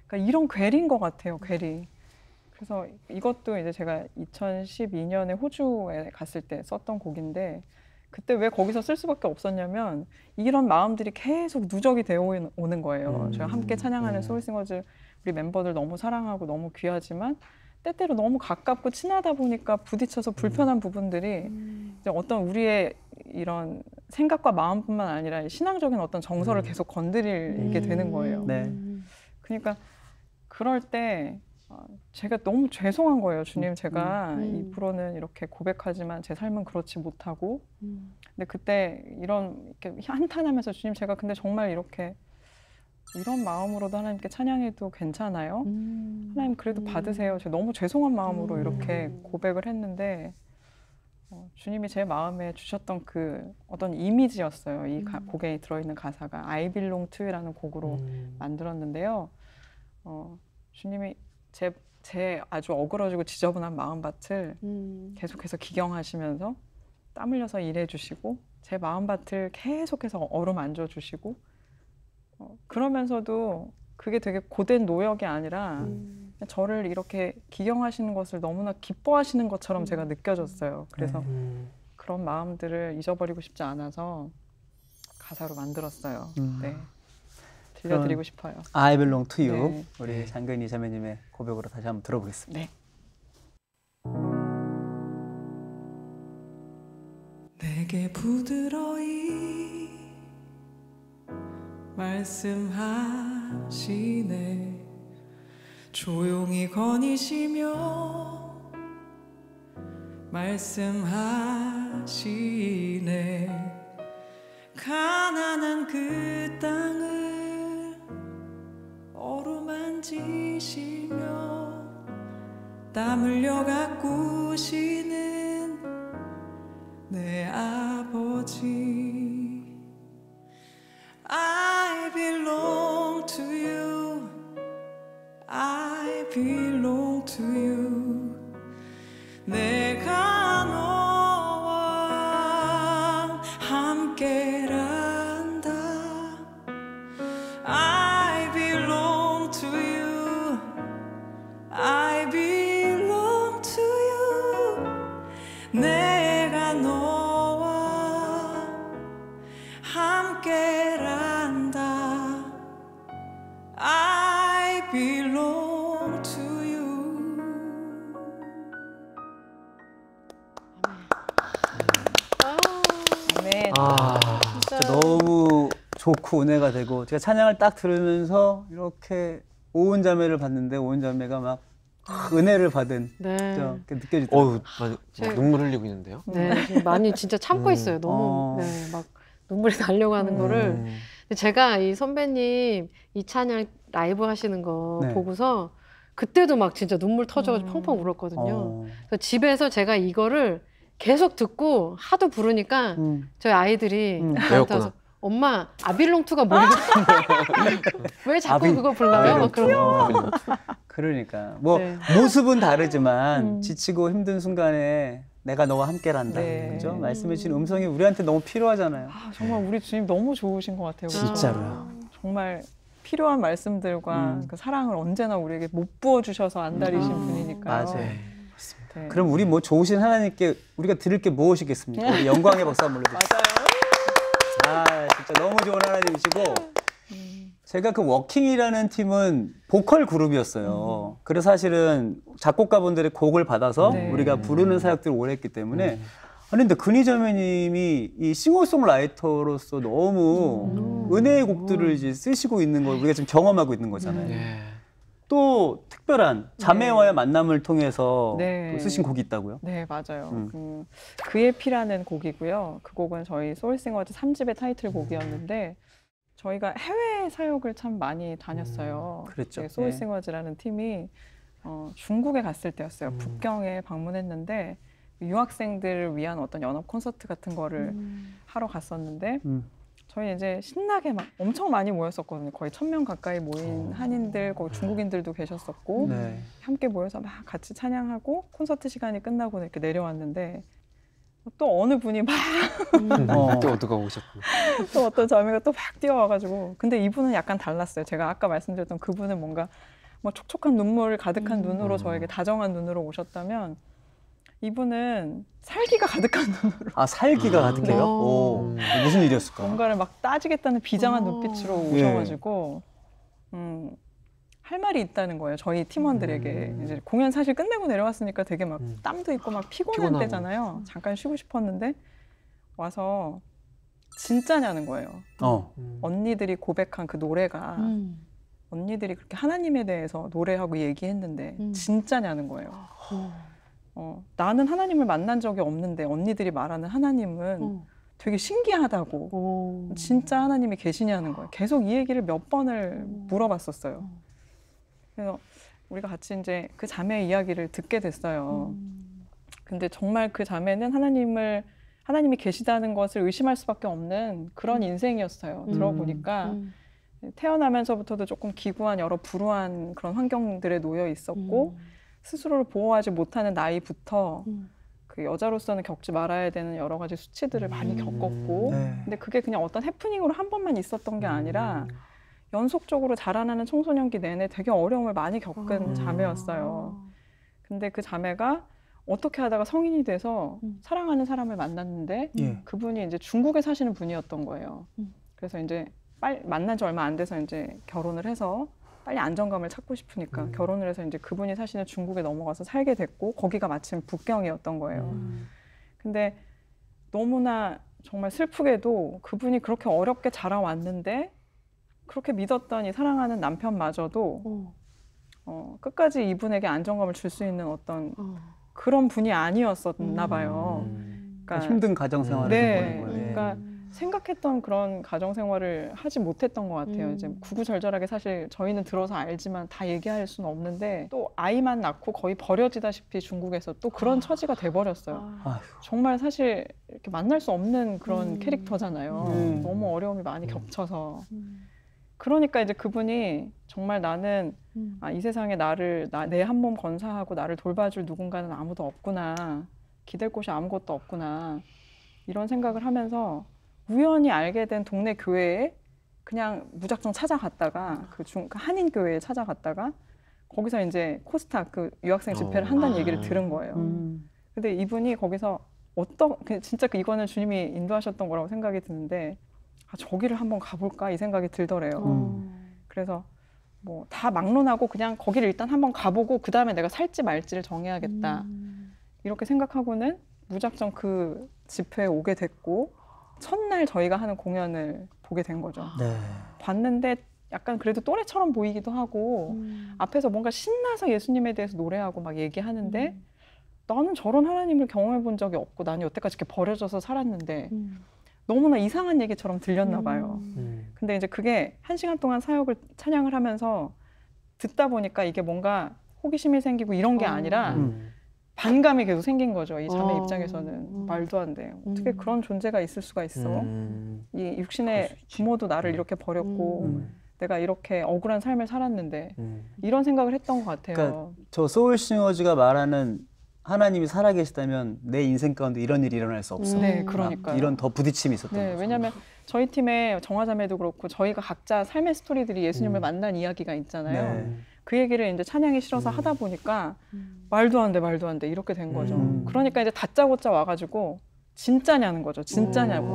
그러니까 이런 괴리인 것 같아요, 괴리. 그래서 이것도 이제 제가 이천십이 년에 호주에 갔을 때 썼던 곡인데 그때 왜 거기서 쓸 수밖에 없었냐면 이런 마음들이 계속 누적이 되어 오는 거예요. 음. 저희가 함께 찬양하는 음. 소울싱어즈 우리 멤버들 너무 사랑하고 너무 귀하지만 때때로 너무 가깝고 친하다 보니까 부딪혀서 불편한 부분들이 이제 어떤 우리의 이런 생각과 마음뿐만 아니라 신앙적인 어떤 정서를 음. 계속 건드리게 되는 거예요. 네. 그러니까 그럴 때 어, 제가 너무 죄송한 거예요. 주님, 제가 음. 이 프로는 이렇게 고백하지만 제 삶은 그렇지 못하고 음. 근데 그때 이런 이렇게 한탄하면서 주님, 제가 근데 정말 이렇게 이런 마음으로도 하나님께 찬양해도 괜찮아요? 음. 하나님 그래도 음. 받으세요. 제가 너무 죄송한 마음으로 음. 이렇게 고백을 했는데 어, 주님이 제 마음에 주셨던 그 어떤 이미지였어요. 이 가, 음. 곡에 들어있는 가사가 I belong to you라는 곡으로 음. 만들었는데요. 어, 주님이 제, 제 아주 어그러지고 지저분한 마음밭을 음. 계속해서 기경하시면서 땀 흘려서 일해주시고 제 마음밭을 계속해서 어루만져 주시고 어, 그러면서도 그게 되게 고된 노역이 아니라 음. 저를 이렇게 기경하시는 것을 너무나 기뻐하시는 것처럼 음. 제가 느껴졌어요. 그래서 음. 그런 마음들을 잊어버리고 싶지 않아서 가사로 만들었어요. 음. 네, 들려드리고 싶어요. I belong to you. 네. 우리 장근희 자매님의 고백으로 다시 한번 들어보겠습니다. 네. 내게 부드러이 말씀하시네 조용히 거니시며 말씀하시네 가난한 그 땅을 어루만지시며 땀 흘려 가꾸시는 내 아버지 I belong to you I belong to you 내가 너와 함께란다 I belong to you I belong to you 내가 너와 함께란다 I belong to you 아멘. 아, 진짜 너무 좋고 은혜가 되고 제가 찬양을 딱 들으면서 이렇게 오은 자매를 봤는데 오은 자매가 막 은혜를 받은 네. 그렇게 느껴지더라고요. 어우, 맞아. 제- 막 눈물 흘리고 있는데요. 네, 지금 많이 진짜 참고 음. 있어요. 너무 어. 네, 막 눈물이 나려고 하는 거를. 음. 근데 제가 이 선배님 이 찬양 라이브 하시는 거 네. 보고서 그때도 막 진짜 눈물 터져가지고 음. 펑펑 울었거든요. 어. 그래서 집에서 제가 이거를 계속 듣고 하도 부르니까 음. 저희 아이들이 음. 저한테 배웠구나. 와서 엄마 아빌롱투가 뭐예요? 왜 자꾸 아빌- 그거 불러요? 막 그런 거. 어. 그러니까 뭐 네. 모습은 다르지만 음. 지치고 힘든 순간에 내가 너와 함께란다. 네. 그죠? 말씀해 주신 음성이 우리한테 너무 필요하잖아요. 아, 정말 우리 주님 너무 좋으신 것 같아요. 그렇죠? 진짜로요. 정말 필요한 말씀들과 음. 그 사랑을 언제나 우리에게 못 부어주셔서 안달이신 음. 분이니까요. 맞아요. 네. 네. 그럼 우리 뭐 좋으신 하나님께 우리가 드릴 게 무엇이겠습니까? 우리 영광의 박수 한번 올려드립시다. 맞아요. 아, 진짜 너무 좋은 하나님이시고 음. 제가 그 워킹이라는 팀은 보컬 그룹이었어요. 그래서 사실은 작곡가분들의 곡을 받아서 네. 우리가 부르는 사역들을 오래 했기 때문에 음. 아니 근데 근희자매님이 이 싱어송라이터로서 너무 음. 은혜의 곡들을 이제 쓰시고 있는 걸 우리가 지금 경험하고 있는 거잖아요. 네. 또 특별한 자매와의 만남을 통해서 네. 또 쓰신 곡이 있다고요? 네, 맞아요. 음. 그, 그의 피라는 곡이고요. 그 곡은 저희 소울싱어즈 삼 집의 타이틀곡이었는데 저희가 해외 사역을 참 많이 다녔어요. 음, 그랬죠. 네, 소울싱어즈라는 팀이 어, 중국에 갔을 때였어요. 음. 북경에 방문했는데 유학생들을 위한 어떤 연합 콘서트 같은 거를 음. 하러 갔었는데 음. 저희 이제 신나게 막 엄청 많이 모였었거든요. 거의 천 명 가까이 모인 한인들, 거기 중국인들도 계셨었고 네. 함께 모여서 막 같이 찬양하고 콘서트 시간이 끝나고 이렇게 내려왔는데 또 어느 분이 막 어. 또 어디가 오셨구나. 또 어떤 자매가 또 막 뛰어와가지고 근데 이분은 약간 달랐어요. 제가 아까 말씀드렸던 그분은 뭔가 뭐 촉촉한 눈물 가득한 눈으로 저에게 다정한 눈으로 오셨다면 이분은 살기가 가득한 눈으로 아 살기가 가득해요? 아. 오, 무슨 일이었을까? 뭔가를 막 따지겠다는 비장한 아. 눈빛으로 예. 오셔가지고 음, 할 말이 있다는 거예요. 저희 팀원들에게 음. 이제 공연 사실 끝내고 내려왔으니까 되게 막 음. 땀도 있고 막 피곤한 피곤하고. 때잖아요. 잠깐 쉬고 싶었는데 와서 진짜냐는 거예요. 어. 음. 언니들이 고백한 그 노래가 음. 언니들이 그렇게 하나님에 대해서 노래하고 얘기했는데 음. 진짜냐는 거예요. 어. 어, 나는 하나님을 만난 적이 없는데 언니들이 말하는 하나님은 어. 되게 신기하다고 어. 진짜 하나님이 계시냐는 거예요. 계속 이 얘기를 몇 번을 물어봤었어요. 그래서 우리가 같이 이제 그 자매의 이야기를 듣게 됐어요. 음. 근데 정말 그 자매는 하나님을 하나님이 계시다는 것을 의심할 수밖에 없는 그런 인생이었어요. 음. 들어보니까 음. 태어나면서부터도 조금 기구한 여러 불우한 그런 환경들에 놓여 있었고 스스로를 보호하지 못하는 나이부터 음. 그 여자로서는 겪지 말아야 되는 여러 가지 수치들을 많이 음. 겪었고 네. 근데 그게 그냥 어떤 해프닝으로 한 번만 있었던 게 아니라 연속적으로 자라나는 청소년기 내내 되게 어려움을 많이 겪은 아. 자매였어요. 근데 그 자매가 어떻게 하다가 성인이 돼서 음. 사랑하는 사람을 만났는데 예. 그분이 이제 중국에 사시는 분이었던 거예요. 음. 그래서 이제 빨리 만난 지 얼마 안 돼서 이제 결혼을 해서 빨리 안정감을 찾고 싶으니까 음. 결혼을 해서 이제 그분이 사시는 중국에 넘어가서 살게 됐고 거기가 마침 북경이었던 거예요. 음. 근데 너무나 정말 슬프게도 그분이 그렇게 어렵게 자라왔는데 그렇게 믿었던 이 사랑하는 남편마저도 어. 어, 끝까지 이분에게 안정감을 줄 수 있는 어떤 어. 그런 분이 아니었었나 봐요. 음. 그러니까 힘든 가정 생활을 네. 보낸 거예요. 예. 그러니까 생각했던 그런 가정 생활을 하지 못했던 것 같아요. 음. 이제 구구절절하게 사실 저희는 들어서 알지만 다 얘기할 수는 없는데 또 아이만 낳고 거의 버려지다시피 중국에서 또 그런 아. 처지가 돼버렸어요. 아. 아휴. 정말 사실 이렇게 만날 수 없는 그런 음. 캐릭터잖아요. 음. 너무 어려움이 많이 음. 겹쳐서. 음. 그러니까 이제 그분이 정말 나는 음. 아, 이 세상에 나를 나, 내 한 몸 건사하고 나를 돌봐줄 누군가는 아무도 없구나. 기댈 곳이 아무것도 없구나. 이런 생각을 하면서 우연히 알게 된 동네 교회에 그냥 무작정 찾아갔다가 그 중, 그 한인 교회에 찾아갔다가 거기서 이제 코스타 그 유학생 집회를 어. 한다는 아. 얘기를 들은 거예요. 음. 근데 이분이 거기서 어떤 그 진짜 그 이거는 주님이 인도하셨던 거라고 생각이 드는데 아, 저기를 한번 가볼까 이 생각이 들더래요. 어. 그래서 뭐 다 막론하고 그냥 거기를 일단 한번 가보고 그 다음에 내가 살지 말지를 정해야겠다 음. 이렇게 생각하고는 무작정 그 집회에 오게 됐고 첫날 저희가 하는 공연을 보게 된 거죠. 네. 봤는데 약간 그래도 또래처럼 보이기도 하고 음. 앞에서 뭔가 신나서 예수님에 대해서 노래하고 막 얘기하는데 음. 나는 저런 하나님을 경험해 본 적이 없고 나는 여태까지 이렇게 버려져서 살았는데 음. 너무나 이상한 얘기처럼 들렸나 봐요. 음. 근데 이제 그게 한 시간 동안 사역을 찬양을 하면서 듣다 보니까 이게 뭔가 호기심이 생기고 이런 게 어. 아니라 음. 반감이 계속 생긴 거죠. 이 자매 어. 입장에서는 음. 말도 안 돼. 어떻게 음. 그런 존재가 있을 수가 있어? 음. 이 그럴 육신의 수 있지. 부모도 나를 이렇게 버렸고 음. 내가 이렇게 억울한 삶을 살았는데 음. 이런 생각을 했던 것 같아요. 그러니까 저 소울싱어즈가 말하는 하나님이 살아계시다면 내 인생 가운데 이런 일이 일어날 수 없어. 음. 네, 그러니까요. 이런 더 부딪힘이 있었던 네, 거죠. 왜냐하면 저희 팀의 정화자매도 그렇고 저희가 각자 삶의 스토리들이 예수님을 음. 만난 이야기가 있잖아요. 네. 그 얘기를 이제 찬양이 싫어서 음. 하다 보니까 음. 말도 안 돼, 말도 안 돼 이렇게 된 거죠. 음. 그러니까 이제 다짜고짜 와가지고 진짜냐는 거죠. 진짜냐고.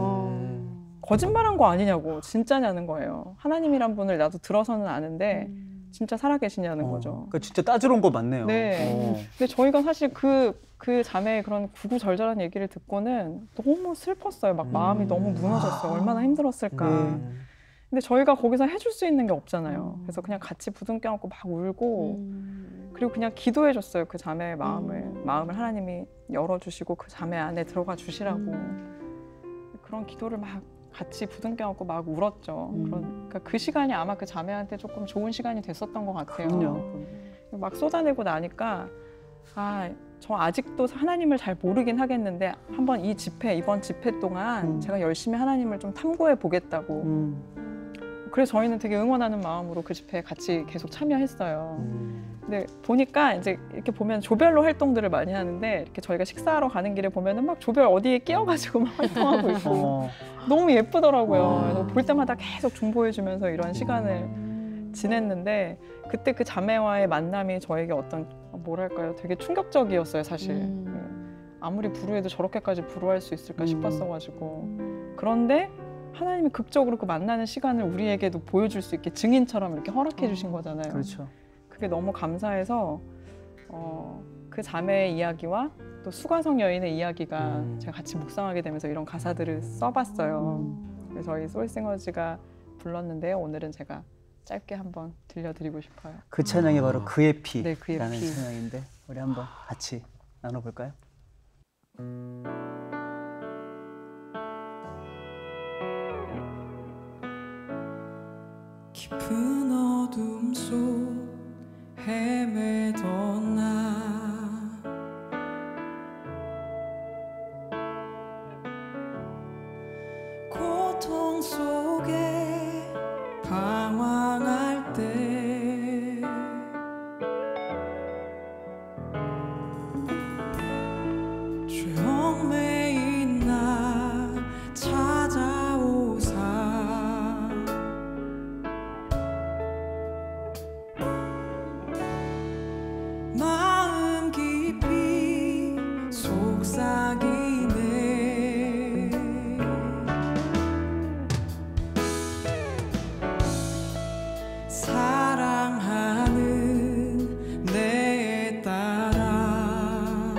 어. 거짓말한 거 아니냐고. 진짜냐는 거예요. 하나님이란 분을 나도 들어서는 아는데 음. 진짜 살아계시냐는 어, 거죠. 그러니까 진짜 따지러 온 거 맞네요. 네. 어. 근데 저희가 사실 그, 그 자매의 그런 구구절절한 얘기를 듣고는 너무 슬펐어요. 막 마음이 음. 너무 무너졌어요. 아. 얼마나 힘들었을까. 음. 근데 저희가 거기서 해줄 수 있는 게 없잖아요. 음. 그래서 그냥 같이 부둥켜 안고 막 울고 음. 그리고 그냥 기도해 줬어요. 그 자매의 마음을. 음. 마음을 하나님이 열어주시고 그 자매 안에 들어가 주시라고. 음. 그런 기도를 막 같이 부둥켜 안고 막 울었죠. 음. 그러니까 그 시간이 아마 그 자매한테 조금 좋은 시간이 됐었던 것 같아요. 그럼요. 막 쏟아내고 나니까 아, 저 아직도 하나님을 잘 모르긴 하겠는데 한번 이 집회, 이번 집회 동안 음. 제가 열심히 하나님을 좀 탐구해 보겠다고 음. 그래서 저희는 되게 응원하는 마음으로 그 집회에 같이 계속 참여했어요. 음. 근데 보니까 이제 이렇게 보면 조별로 활동들을 많이 하는데 이렇게 저희가 식사하러 가는 길에 보면은 막 조별 어디에 끼어가지고 막 활동하고 있고 어. 너무 예쁘더라고요. 어. 그래서 볼 때마다 계속 중보해주면서 이런 시간을 지냈는데 그때 그 자매와의 만남이 저에게 어떤 뭐랄까요, 되게 충격적이었어요, 사실. 음. 아무리 불우해도 저렇게까지 불우할 수 있을까 음. 싶었어가지고. 그런데 하나님이 극적으로 그 만나는 시간을 우리에게도 보여줄 수 있게 증인처럼 이렇게 허락해 주신 거잖아요. 그렇죠. 그게 너무 감사해서 어, 그 자매의 이야기와 또 수가성 여인의 이야기가 음. 제가 같이 묵상하게 되면서 이런 가사들을 써봤어요. 음. 그래서 저희 소울싱어즈가 불렀는데요. 오늘은 제가 짧게 한번 들려드리고 싶어요. 그 찬양이 바로 그의 피라는 네, 그의 피. 찬양인데 우리 한번 같이 나눠볼까요? 깊은 어둠 속 헤매던 나 고통 속에 방황할 때 죄 얽매인 나 찾아오사 마음 깊이 속삭이네 사랑하는 내 딸아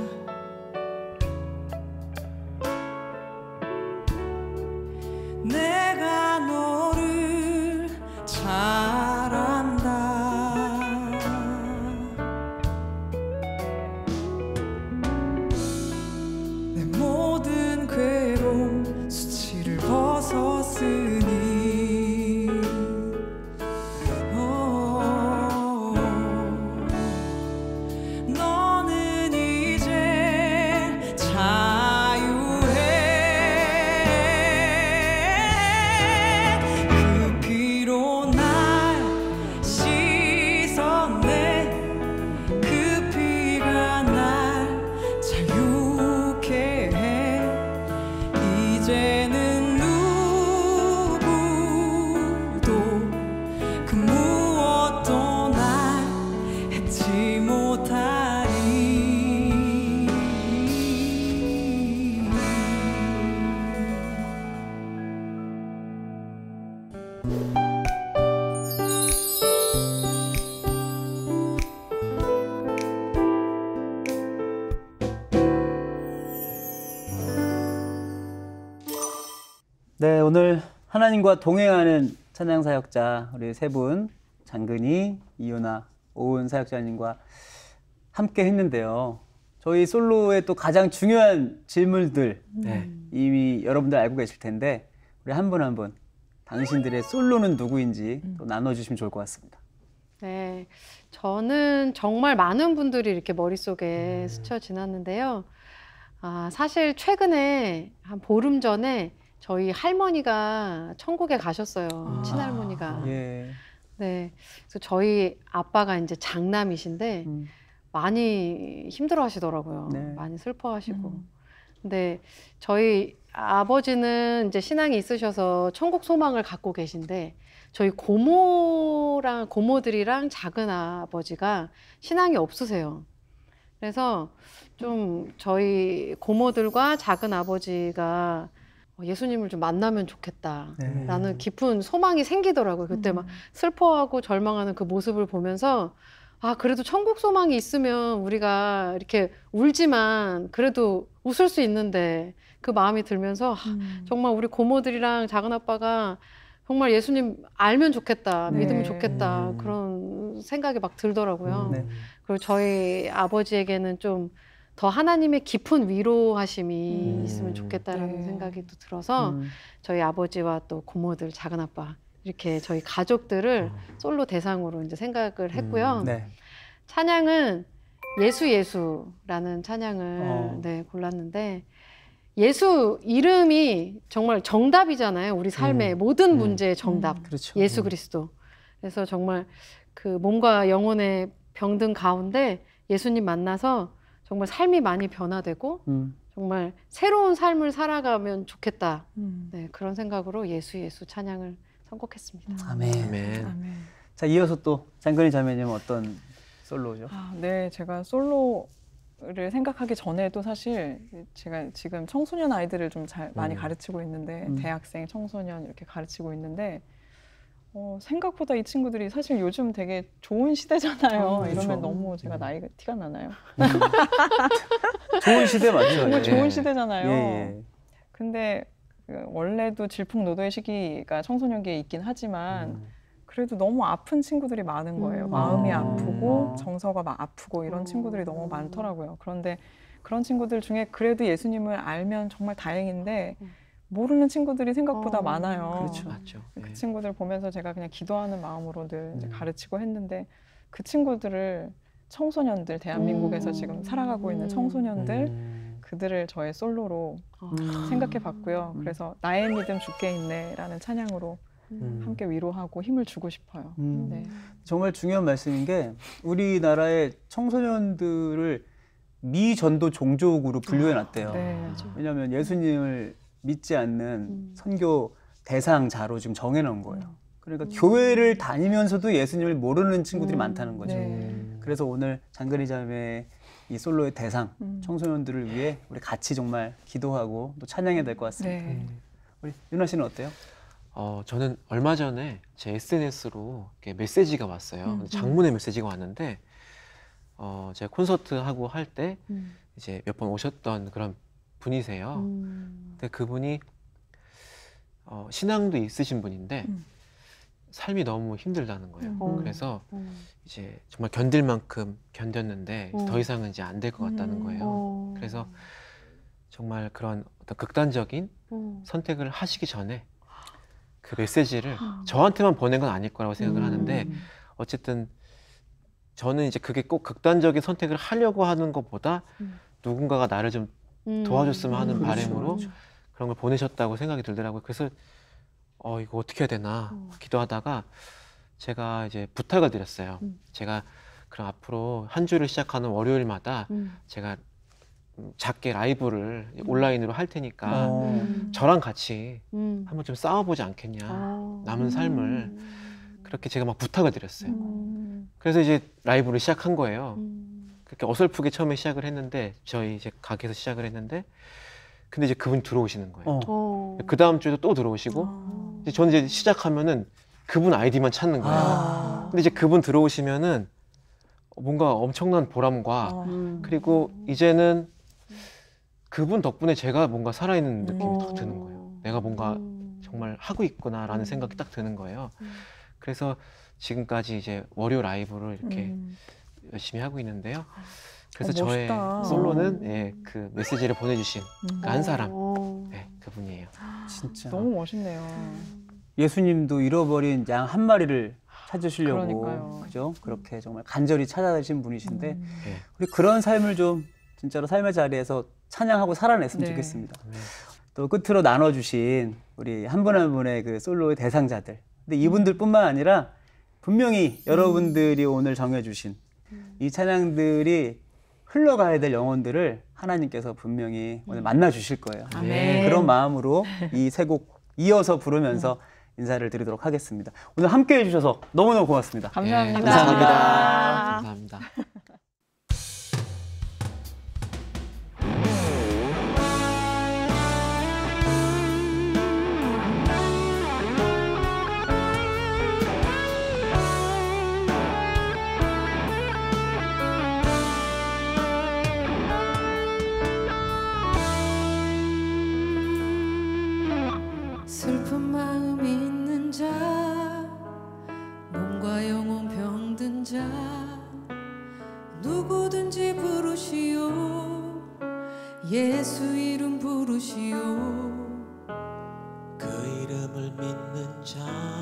내가 너를 잘 안다 내 모든 괴로움 수치를 벗었으니 오, 너는 이제 자유해 그 피로 날 씻었네 그 피가 날 자유케 해 이제는 누구도 그 무엇도 날 해치 못하리 네, 오늘 하나님과 동행하는 찬양 사역자 우리 세 분 장근희, 이윤아, 오은 사역자님과 함께 했는데요. 저희 솔로의 또 가장 중요한 질문들 네. 이미 여러분들 알고 계실 텐데 우리 한 분 한 분 당신들의 솔로는 누구인지 또 나눠주시면 좋을 것 같습니다. 네, 저는 정말 많은 분들이 이렇게 머릿속에 스쳐 지났는데요. 아, 사실 최근에 한 보름 전에 저희 할머니가 천국에 가셨어요. 아. 친할머니가. 예. 네, 그래서 저희 아빠가 이제 장남이신데 음. 많이 힘들어하시더라고요. 네. 많이 슬퍼하시고. 음. 근데 저희 아버지는 이제 신앙이 있으셔서 천국 소망을 갖고 계신데 저희 고모랑 고모들이랑 작은 아버지가 신앙이 없으세요. 그래서 좀 저희 고모들과 작은 아버지가 예수님을 좀 만나면 좋겠다라는 네. 깊은 소망이 생기더라고요. 그때 막 슬퍼하고 절망하는 그 모습을 보면서 아, 그래도 천국 소망이 있으면 우리가 이렇게 울지만 그래도 웃을 수 있는데 그 마음이 들면서 아, 정말 우리 고모들이랑 작은아빠가 정말 예수님 알면 좋겠다, 네. 믿으면 좋겠다 음. 그런 생각이 막 들더라고요. 네. 그리고 저희 아버지에게는 좀 더 하나님의 깊은 위로하심이 음. 있으면 좋겠다라는 네. 생각이 또 들어서 음. 저희 아버지와 또 고모들, 작은아빠 이렇게 저희 가족들을 솔로 대상으로 이제 생각을 했고요. 네. 찬양은 예수 예수라는 찬양을 어. 네, 골랐는데 예수 이름이 정말 정답이잖아요. 우리 삶의 음. 모든 음. 문제의 정답. 그렇죠. 예수 음. 그리스도. 그래서 정말 그 몸과 영혼의 병든 가운데 예수님 만나서 정말 삶이 많이 변화되고 음. 정말 새로운 삶을 살아가면 좋겠다. 음. 네, 그런 생각으로 예수 예수 찬양을 선곡했습니다. 아멘. 아멘. 아멘. 자, 이어서 또 장근희 자매님 어떤 솔로죠? 아, 네, 제가 솔로를 생각하기 전에도 사실 제가 지금 청소년 아이들을 좀 잘 많이 음. 가르치고 있는데 음. 대학생, 청소년 이렇게 가르치고 있는데 어, 생각보다 이 친구들이 사실 요즘 되게 좋은 시대잖아요. 어, 이러면 그렇죠. 너무 제가 나이가 티가 나나요? 좋은 시대 맞죠? 정말 예. 좋은 시대잖아요. 예, 예. 근데 그 원래도 질풍노도의 시기가 청소년기에 있긴 하지만 음. 그래도 너무 아픈 친구들이 많은 거예요. 음. 마음이 아. 아프고 정서가 막 아프고 이런 음. 친구들이 너무 많더라고요. 그런데 그런 친구들 중에 그래도 예수님을 알면 정말 다행인데 음. 모르는 친구들이 생각보다 어. 많아요. 그렇죠. 맞죠. 그 예. 친구들 보면서 제가 그냥 기도하는 마음으로 늘 이제 음. 가르치고 했는데 그 친구들을 청소년들 대한민국에서 음. 지금 살아가고 있는 음. 청소년들 음. 그들을 저의 솔로로 음. 생각해 봤고요. 음. 그래서 나의 믿음 주께 있네라는 찬양으로 음. 함께 위로하고 힘을 주고 싶어요. 음. 네. 정말 중요한 말씀인 게 우리나라의 청소년들을 미전도 종족으로 분류해 놨대요. 네. 왜냐하면 예수님을 믿지 않는 음. 선교 대상자로 지금 정해 놓은 거예요. 그러니까 음. 교회를 다니면서도 예수님을 모르는 친구들이 음. 많다는 거죠. 네. 그래서 오늘 장근희 자매 이 솔로의 대상 음. 청소년들을 위해 우리 같이 정말 기도하고 또 찬양해야 될 것 같습니다. 네. 우리 윤아 씨는 어때요? 어, 저는 얼마 전에 제 에스엔에스로 이렇게 메시지가 왔어요. 음. 장문의 메시지가 왔는데, 어, 제가 콘서트 하고 할 때 음. 이제 몇 번 오셨던 그런 분이세요. 음. 근데 그분이 어, 신앙도 있으신 분인데 음. 삶이 너무 힘들다는 거예요. 음. 그래서 음. 이제 정말 견딜 만큼 견뎠는데 음. 더 이상은 이제 안 될 것 같다는 음. 거예요. 어. 그래서 정말 그런 어떤 극단적인 음. 선택을 하시기 전에 그 메시지를 음. 저한테만 보낸 건 아닐 거라고 생각을 음. 하는데, 어쨌든 저는 이제 그게 꼭 극단적인 선택을 하려고 하는 것보다 음. 누군가가 나를 좀 음. 도와줬으면 하는 음, 그렇죠, 바람으로 그렇죠. 그런 걸 보내셨다고 생각이 들더라고요. 그래서 어 이거 어떻게 해야 되나 음. 기도하다가 제가 이제 부탁을 드렸어요. 음. 제가 그럼 앞으로 한 주를 시작하는 월요일마다 음. 제가 음, 작게 라이브를 온라인으로 할 테니까 어. 음. 저랑 같이 음. 한번 좀 싸워보지 않겠냐, 아. 남은 삶을. 음. 그렇게 제가 막 부탁을 드렸어요. 음. 그래서 이제 라이브를 시작한 거예요. 음. 그렇게 어설프게 처음에 시작을 했는데, 저희 이제 가게에서 시작을 했는데, 근데 이제 그분이 들어오시는 거예요. 어. 어. 그 다음 주에도 또 들어오시고, 아. 이제 저는 이제 시작하면은 그분 아이디만 찾는 거예요. 아. 근데 이제 그분 들어오시면은 뭔가 엄청난 보람과 어. 음. 그리고 이제는 그분 덕분에 제가 뭔가 살아있는 느낌이 음. 딱 드는 거예요. 내가 뭔가 음. 정말 하고 있구나라는 음. 생각이 딱 드는 거예요. 음. 그래서 지금까지 이제 월요 라이브를 이렇게 음. 열심히 하고 있는데요. 그래서 어, 저의 멋있다. 솔로는 예, 그 메시지를 보내주신 음. 한 사람, 어. 네, 그분이에요. 진짜. 너무 멋있네요. 예수님도 잃어버린 양 한 마리를 찾으시려고 그러니까요. 그죠? 그렇게 정말 간절히 찾아가신 분이신데 음. 예. 우리 그런 삶을 좀 진짜로 삶의 자리에서 찬양하고 살아냈으면 네. 좋겠습니다. 네. 또 끝으로 나눠주신 우리 한 분 한 분의 그 솔로의 대상자들. 근데 이분들뿐만 아니라 분명히 여러분들이 오늘 정해주신 이 찬양들이 흘러가야 될 영혼들을 하나님께서 분명히 오늘 만나 주실 거예요. 아멘. 네, 그런 마음으로 이 세 곡 이어서 부르면서 인사를 드리도록 하겠습니다. 오늘 함께 해주셔서 너무너무 고맙습니다. 감사합니다. 예, 감사합니다. 감사합니다. 슬픈 마음 있는 자 몸과 영혼 병든 자 누구든지 부르시오 예수 이름 부르시오 그 이름을 믿는 자,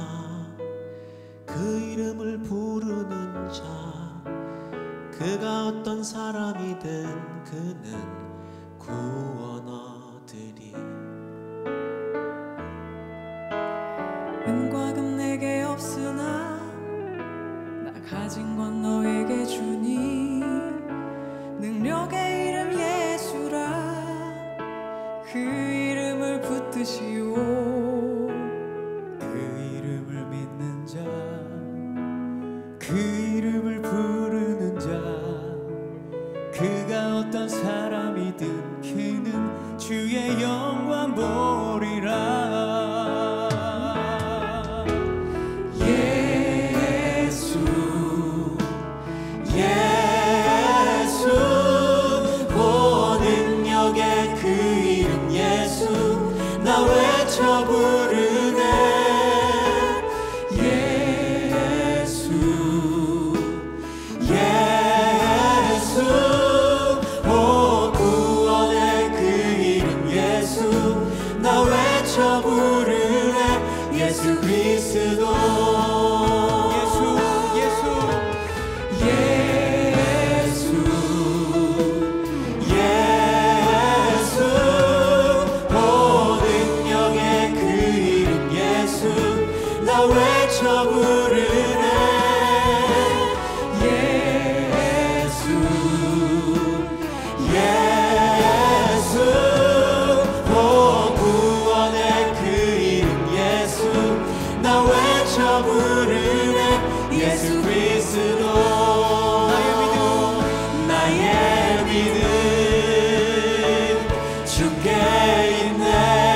그 이름을 부르는 자, 그가 어떤 사람이든 그는 구원 얻으리. 가진 건 너에게 주니 능력의 이름 예수라 그 이름을 붙드시오 그 이름을 믿는 자 그 이름을 부르는 자 그가 어떤 사람이든 그는 주의 영광 보리라 예수 예수 오 능력의 그 이름 예수 나 외쳐 부르네 예수 예수 오 구원의 그 이름 예수 나 외쳐 부르네 예수 그리스도 예수 예수 예수 예수 오 능력의 그 이름 예수 나 외쳐 부르네 예수 예수 오 구원의 그 이름 예수 나 외쳐 부르네 예수 그리스도 나의 믿음 나의 믿음 주께 있네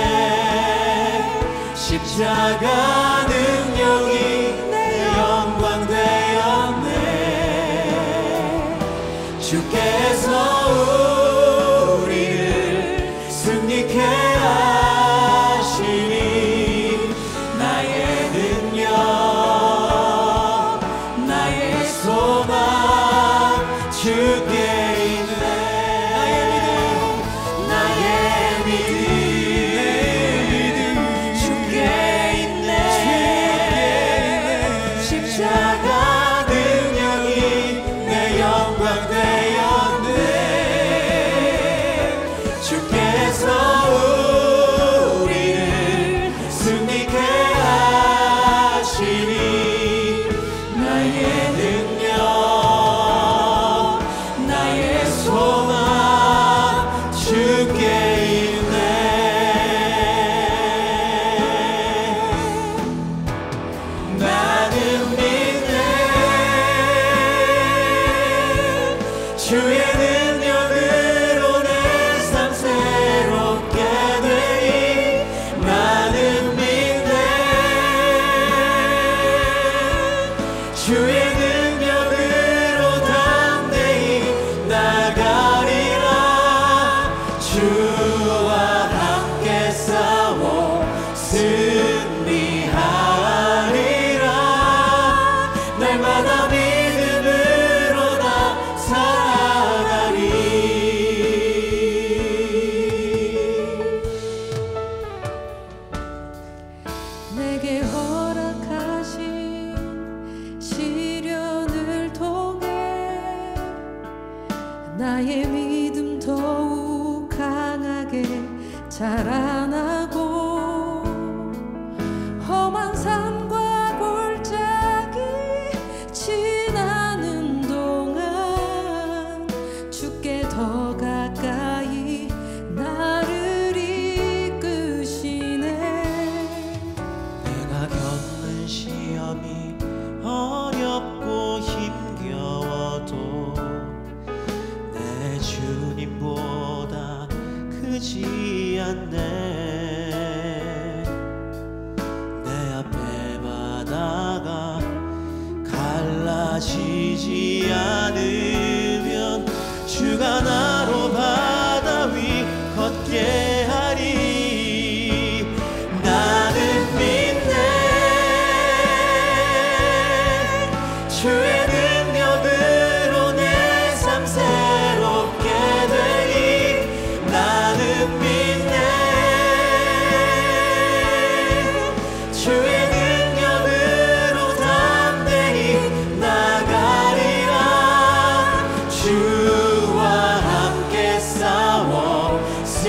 십자가 능력이 내 영광 되었네 주께서 우리를 승리케 하시니 나의 능력 나의 소망 주께 있네 나의 믿음 나의 믿음 주께 있네 십자가 능력이 내 영광 되었네 주께서 우리를 승리케 하시니 나의 능력 나의 소망 주께 있네 나는 믿네 주의 능력으로 내 삶 새롭게 되니 나는 믿네 주의 능력으로 담대히 나가리라 주와 함께 싸워 승리하리라 날마다 믿음으로 나 살아가리 내게 허락하신 시련을 통해 나의 믿음 더욱 강하게 자라나고 험한 산과 골짜기 지나는 동안 주께 더 가까이 나를 이끄시네 내가 겪는 시험이 어렵고 힘겨워도 내 주님보다 크지 않네 내 앞에 바다가 갈라지지 않으면 주가 나로 바다 위 걷게 하리 나는 믿네 주의 능력으로 내 삶 새롭게 되니 나는 믿네 주의 능력으로 담대히 나가리라 주와 함께 싸워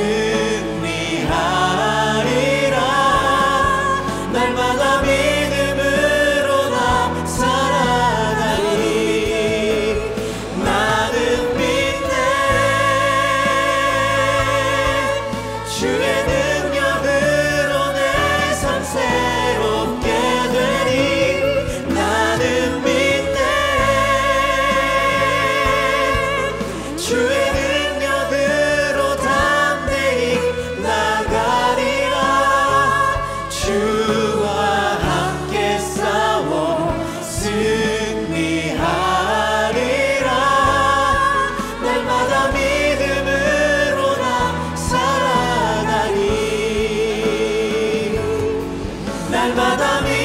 승리하리라 날마다 믿음으로 나 살아가리 날마다 믿